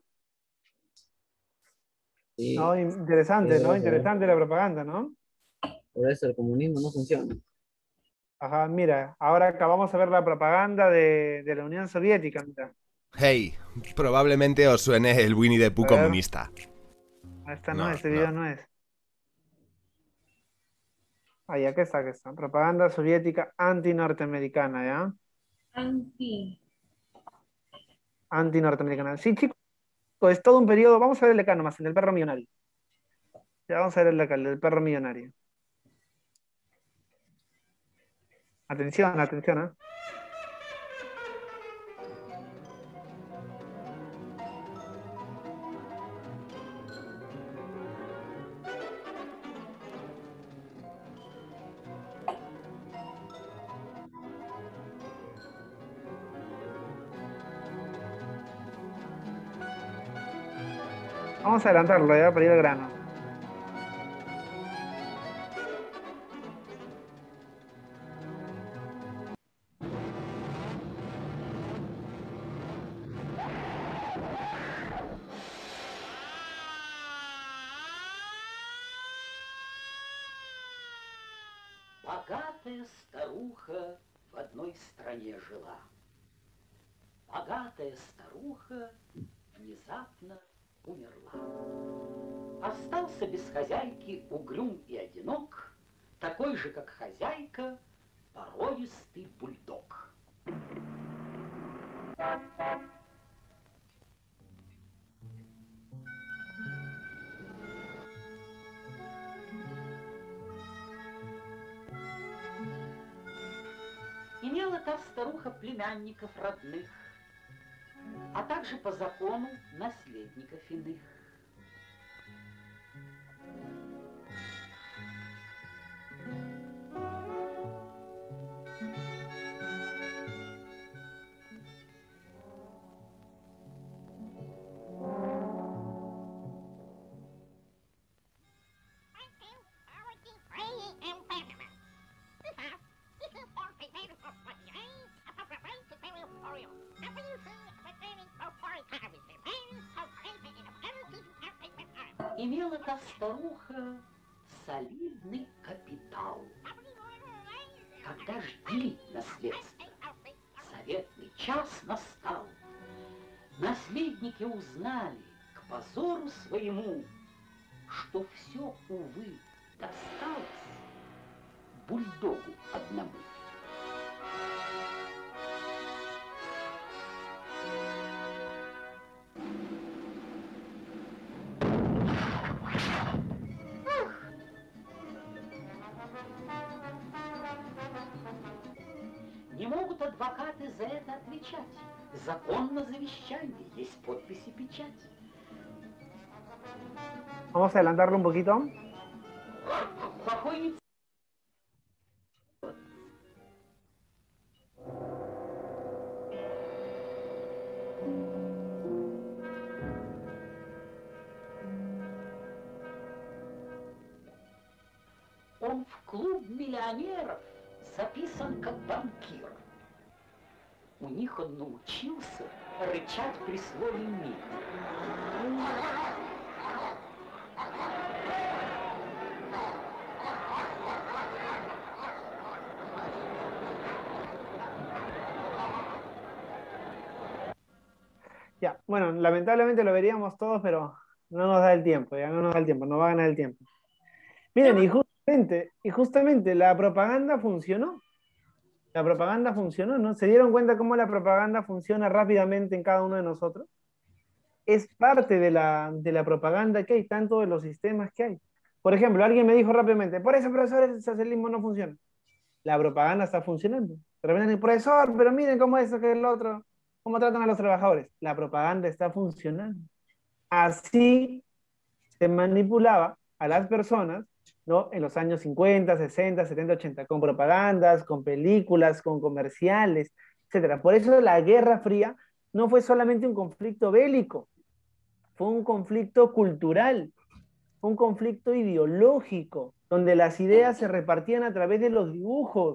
Sí. No, interesante, ¿no? Interesante la propaganda, ¿no? Por eso el comunismo no funciona. Ajá, mira, ahora acabamos de ver la propaganda de la Unión Soviética, mira. Hey, probablemente os suene el Winnie the Pooh A ver. comunista. Esta no, este video no es. Ahí, aquí está, aquí está. Propaganda soviética anti-norteamericana, ¿ya? Anti-norteamericana. Sí, chicos, es todo un periodo. Vamos a ver el acá nomás, en el perro millonario. Ya vamos a ver el acá, el del perro millonario. Atención, atención, ¿eh? Vamos a adelantarlo ya para ir al grano. Богатая старуха в одной стране жила. Богатая старуха внезапно умерла. Остался без хозяйки угрюм и одинок, такой же, как хозяйка, породистый бульдог. Имела та старуха племянников родных, а также по закону наследников иных. Имела та старуха солидный капитал. Когда жгли наследство, заветный час настал. Наследники узнали к позору своему, что все, увы, досталось бульдогу одному. Не могут адвокаты за это отвечать. Закон на завещании, есть подпись и печать. Vamos a adelantarlo un poquito. Покойница. Он в клуб миллионеров записан как банкир. У них он научился рычать при слове «мир». Ya, bueno, lamentablemente lo veríamos todos, pero no nos da el tiempo, ya no nos da el tiempo, no va a ganar el tiempo. Miren, y justamente la propaganda funcionó. La propaganda funcionó, ¿no? ¿Se dieron cuenta cómo la propaganda funciona rápidamente en cada uno de nosotros? Es parte de la propaganda que hay, tanto de los sistemas que hay. Por ejemplo, alguien me dijo rápidamente, por eso, profesor, el socialismo no funciona. La propaganda está funcionando. De repente, profesor, pero miren cómo es eso, que es el otro, cómo tratan a los trabajadores. La propaganda está funcionando. Así se manipulaba a las personas, ¿no? En los años 50, 60, 70, 80, con propagandas, con películas, con comerciales, etc. Por eso la Guerra Fría no fue solamente un conflicto bélico, fue un conflicto cultural, un conflicto ideológico, donde las ideas se repartían a través de los dibujos,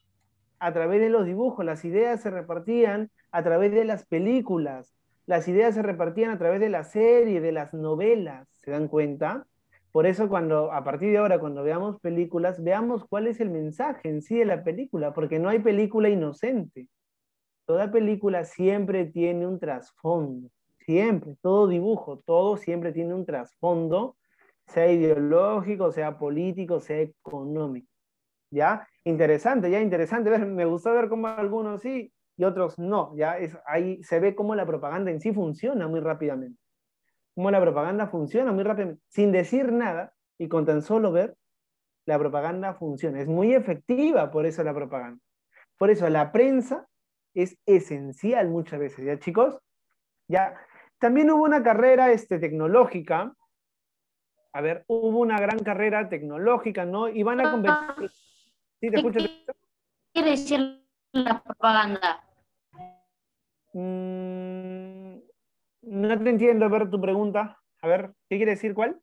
las ideas se repartían a través de las películas, las ideas se repartían a través de la serie, de las novelas, ¿se dan cuenta? Por eso cuando, a partir de ahora, cuando veamos películas, veamos cuál es el mensaje en sí de la película, porque no hay película inocente. Toda película siempre tiene un trasfondo, siempre, todo dibujo, todo siempre tiene un trasfondo, sea ideológico, sea político, sea económico. ¿Ya? Interesante, ya interesante ver, me gustó ver cómo algunos sí y otros no, ya es, ahí se ve cómo la propaganda en sí funciona muy rápidamente, cómo la propaganda funciona muy rápidamente, sin decir nada y con tan solo ver, la propaganda funciona, es muy efectiva por eso la propaganda. Por eso la prensa es esencial muchas veces, ¿ya chicos? Ya, también hubo una carrera tecnológica, a ver, hubo una gran carrera tecnológica, ¿no? Y van a competir. ¿Sí, te escucho? ¿Qué quiere decir la propaganda? No te entiendo, a ver tu pregunta. A ver, ¿qué quiere decir cuál?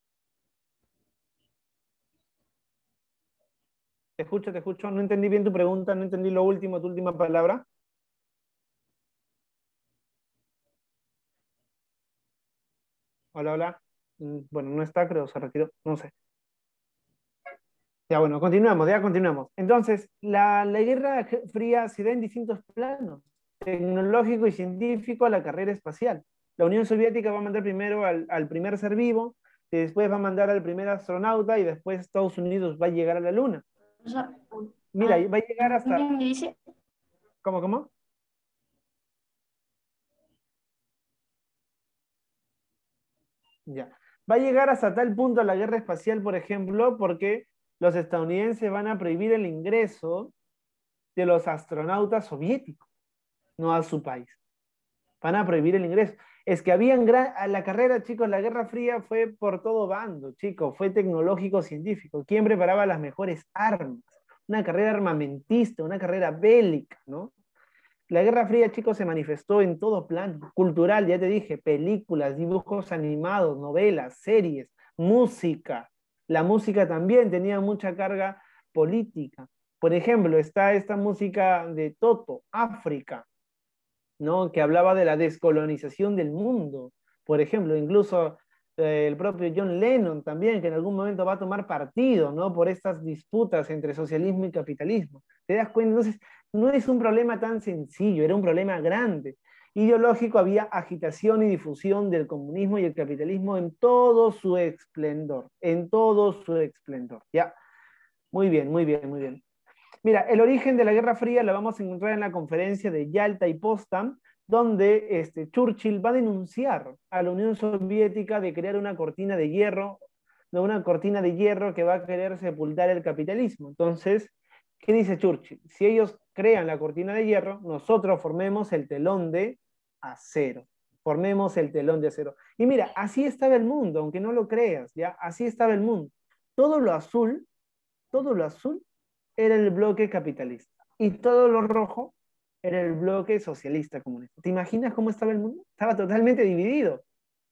Te escucho. No entendí bien tu pregunta, no entendí lo último, tu última palabra. Hola, hola. Bueno, no está, creo, se retiró, no sé. Ya, bueno, continuamos. Entonces, la Guerra Fría se da en distintos planos, tecnológico y científico a la carrera espacial. La Unión Soviética va a mandar primero al primer ser vivo, y después va a mandar al primer astronauta, y después Estados Unidos va a llegar a la Luna. Mira, va a llegar hasta... ¿Cómo? Ya. Va a llegar hasta tal punto la guerra espacial, por ejemplo, porque los estadounidenses van a prohibir el ingreso de los astronautas soviéticos, no a su país. Van a prohibir el ingreso. Es que la carrera, chicos, la Guerra Fría fue por todo bando, chicos, fue tecnológico-científico. ¿Quién preparaba las mejores armas? Una carrera armamentista, una carrera bélica, ¿no? La Guerra Fría, chicos, se manifestó en todo plano, cultural, ya te dije, películas, dibujos animados, novelas, series, música. La música también tenía mucha carga política. Por ejemplo, está esta música de Toto, África, ¿no? Que hablaba de la descolonización del mundo. Por ejemplo, incluso el propio John Lennon también, que en algún momento va a tomar partido, ¿no? Por estas disputas entre socialismo y capitalismo. ¿Te das cuenta? Entonces, no es un problema tan sencillo, era un problema grande. Ideológico, había agitación y difusión del comunismo y el capitalismo en todo su esplendor, ¿ya? Muy bien. Mira, el origen de la Guerra Fría lo vamos a encontrar en la conferencia de Yalta y Potsdam, donde Churchill va a denunciar a la Unión Soviética de crear una cortina de hierro, que va a querer sepultar el capitalismo. Entonces, ¿qué dice Churchill? Si ellos crean la cortina de hierro, nosotros formemos el telón de acero. Y mira, así estaba el mundo, aunque no lo creas, ¿ya? Así estaba el mundo. Todo lo azul era el bloque capitalista y todo lo rojo era el bloque socialista comunista. ¿Te imaginas cómo estaba el mundo? Estaba totalmente dividido.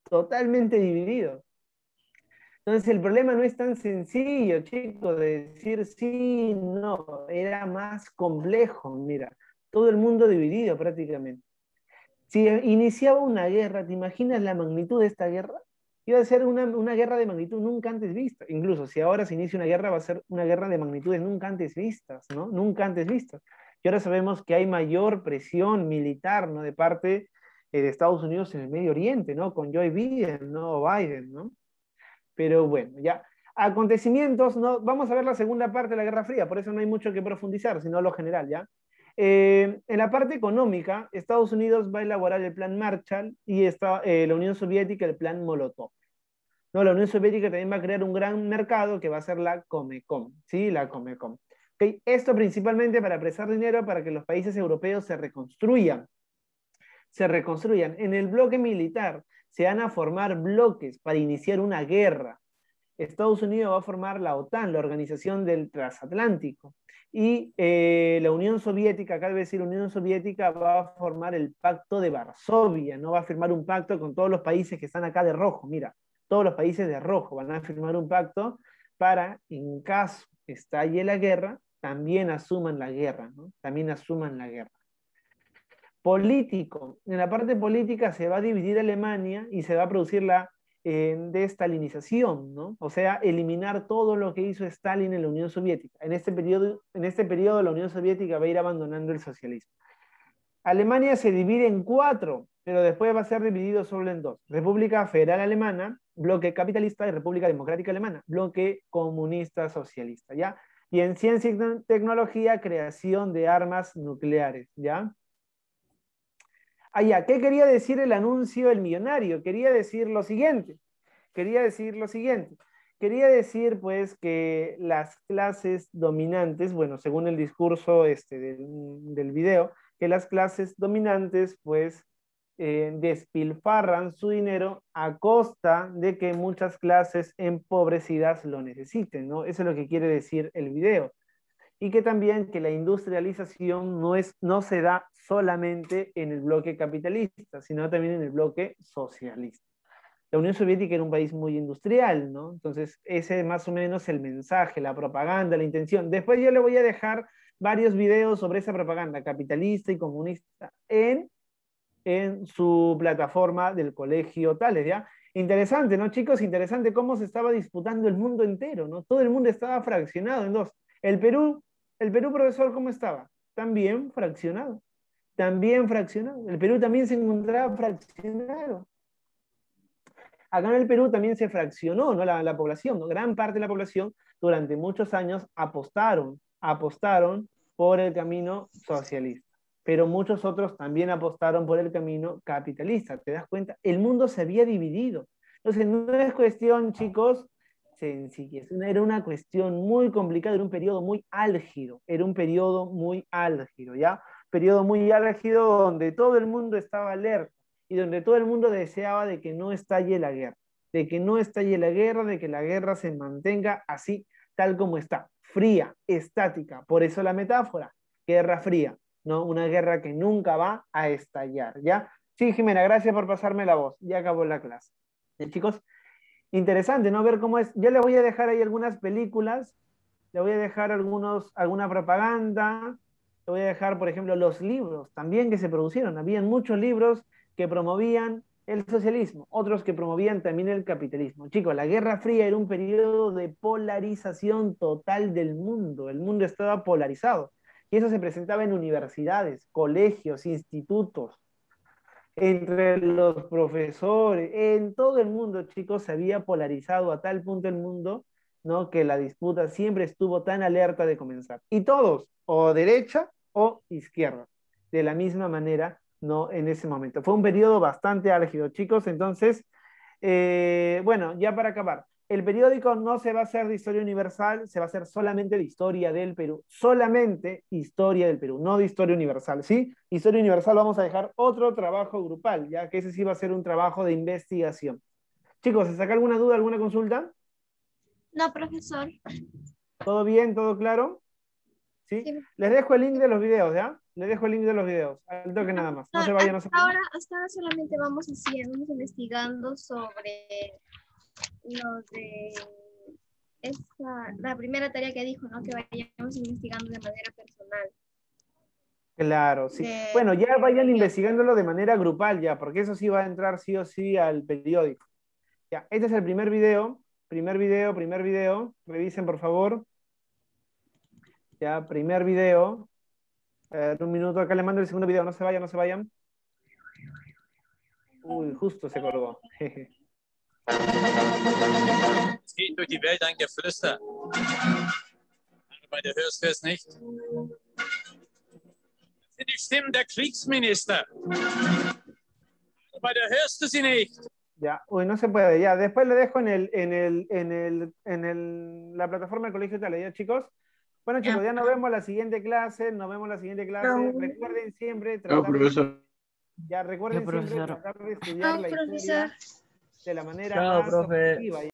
Entonces el problema no es tan sencillo, chicos, de decir sí, no, era más complejo, mira, todo el mundo dividido prácticamente. Si iniciaba una guerra, ¿te imaginas la magnitud de esta guerra? Iba a ser una guerra de magnitud nunca antes vista. Incluso si ahora se inicia una guerra, va a ser una guerra de magnitudes nunca antes vistas, ¿no? Nunca antes vistas. Y ahora sabemos que hay mayor presión militar, ¿no? De parte de Estados Unidos en el Medio Oriente, ¿no? Con Joe Biden, ¿no? Biden, ¿no? Pero bueno, ya. Acontecimientos, ¿no? Vamos a ver la segunda parte de la Guerra Fría, por eso no hay mucho que profundizar, sino lo general, ¿ya? En la parte económica, Estados Unidos va a elaborar el plan Marshall y la Unión Soviética el plan Molotov. No, la Unión Soviética también va a crear un gran mercado que va a ser la Comecon, ¿sí? La Comecon. ¿Okay? Esto principalmente para prestar dinero para que los países europeos se reconstruyan. En el bloque militar se van a formar bloques para iniciar una guerra. Estados Unidos va a formar la OTAN, la Organización del Transatlántico, y la Unión Soviética, acá debe decir Unión Soviética, va a formar el Pacto de Varsovia, no va a firmar un pacto con todos los países que están acá de rojo, mira, todos los países de rojo van a firmar un pacto para, en caso estalle la guerra, también asuman la guerra, ¿no? Político, en la parte política se va a dividir Alemania y se va a producir la destalinización, ¿no? O sea, eliminar todo lo que hizo Stalin en la Unión Soviética. En este periodo la Unión Soviética va a ir abandonando el socialismo. Alemania se divide en 4, pero después va a ser dividido solo en 2. República Federal Alemana, bloque capitalista, y República Democrática Alemana, bloque comunista socialista, ¿ya? Y en ciencia y tecnología, creación de armas nucleares, ¿ya? Ya, ¿qué quería decir el anuncio del millonario? Quería decir lo siguiente. Quería decir, pues, que las clases dominantes, bueno, según el discurso del video, que las clases dominantes, pues, despilfarran su dinero a costa de que muchas clases empobrecidas lo necesiten, ¿no? Eso es lo que quiere decir el video. Y que también que la industrialización no se da solamente en el bloque capitalista, sino también en el bloque socialista. La Unión Soviética era un país muy industrial, ¿no? Entonces, ese es más o menos el mensaje, la propaganda, la intención. Después yo le voy a dejar varios videos sobre esa propaganda capitalista y comunista en su plataforma del Colegio Tales, ¿ya? Interesante, ¿no, chicos? Interesante cómo se estaba disputando el mundo entero, ¿no? Todo el mundo estaba fraccionado en 2. El Perú, profesor, ¿cómo estaba? También fraccionado. El Perú también se encontraba fraccionado. Acá en el Perú también se fraccionó, ¿no? la población, ¿no? Gran parte de la población durante muchos años apostaron por el camino socialista, pero muchos otros también apostaron por el camino capitalista. ¿Te das cuenta? El mundo se había dividido. Entonces no es cuestión, chicos, sencillez. Era una cuestión muy complicada, era un periodo muy álgido, ¿ya? Periodo muy álgido donde todo el mundo estaba alerta y donde todo el mundo deseaba de que no estalle la guerra, de que la guerra se mantenga así, tal como está, fría, estática. Por eso la metáfora, guerra fría, ¿no? Una guerra que nunca va a estallar, ¿ya? Sí, Jimena, gracias por pasarme la voz, ya acabó la clase. Chicos, interesante, ¿no? Ver cómo es. Yo les voy a dejar ahí algunas películas, le voy a dejar alguna propaganda, le voy a dejar, por ejemplo, los libros también que se producieron. Habían muchos libros que promovían el socialismo, otros que promovían también el capitalismo. Chicos, la Guerra Fría era un periodo de polarización total del mundo. El mundo estaba polarizado. Y eso se presentaba en universidades, colegios, institutos, entre los profesores, en todo el mundo, chicos, se había polarizado a tal punto el mundo, ¿no? Que la disputa siempre estuvo tan alerta de comenzar. Y todos, o derecha o izquierda, de la misma manera, ¿no? En ese momento. Fue un periodo bastante álgido, chicos. Entonces, bueno, ya para acabar, el periódico no se va a hacer de historia universal, se va a hacer solamente de historia del Perú. Solamente historia del Perú, no de historia universal, ¿sí? Historia universal vamos a dejar otro trabajo grupal, ya que ese sí va a ser un trabajo de investigación. Chicos, ¿se saca alguna duda, alguna consulta? No, profesor. ¿Todo bien? ¿Todo claro? ¿Sí? Les dejo el link de los videos, ¿ya? Les dejo el link de los videos. Al toque nada más. No se vayan, no se vayan. Hasta ahora solamente vamos investigando sobre lo de la primera tarea que dijo, ¿no? Que vayamos investigando de manera personal. Claro, sí. Bueno, ya vayan investigándolo de manera grupal ya, porque eso sí va a entrar sí o sí al periódico. Ya, este es el primer video. Revisen, por favor. Ya, primer video. Un minuto, acá le mando el segundo video. No se vayan, no se vayan. Uy, justo se colgó. Es geht durch die Welt ein Geflüster. Aber du hörst es nicht. Das sind die Stimmen der Kriegsminister. Aber du hörst du sie nicht. Ya, uy, no se puede, ya. Después le dejo en la plataforma del Colegio Tales, ¿ya, chicos? Bueno, chicos, ya nos vemos la siguiente clase. Recuerden siempre tratar de estudiar la historia de la manera más objetiva.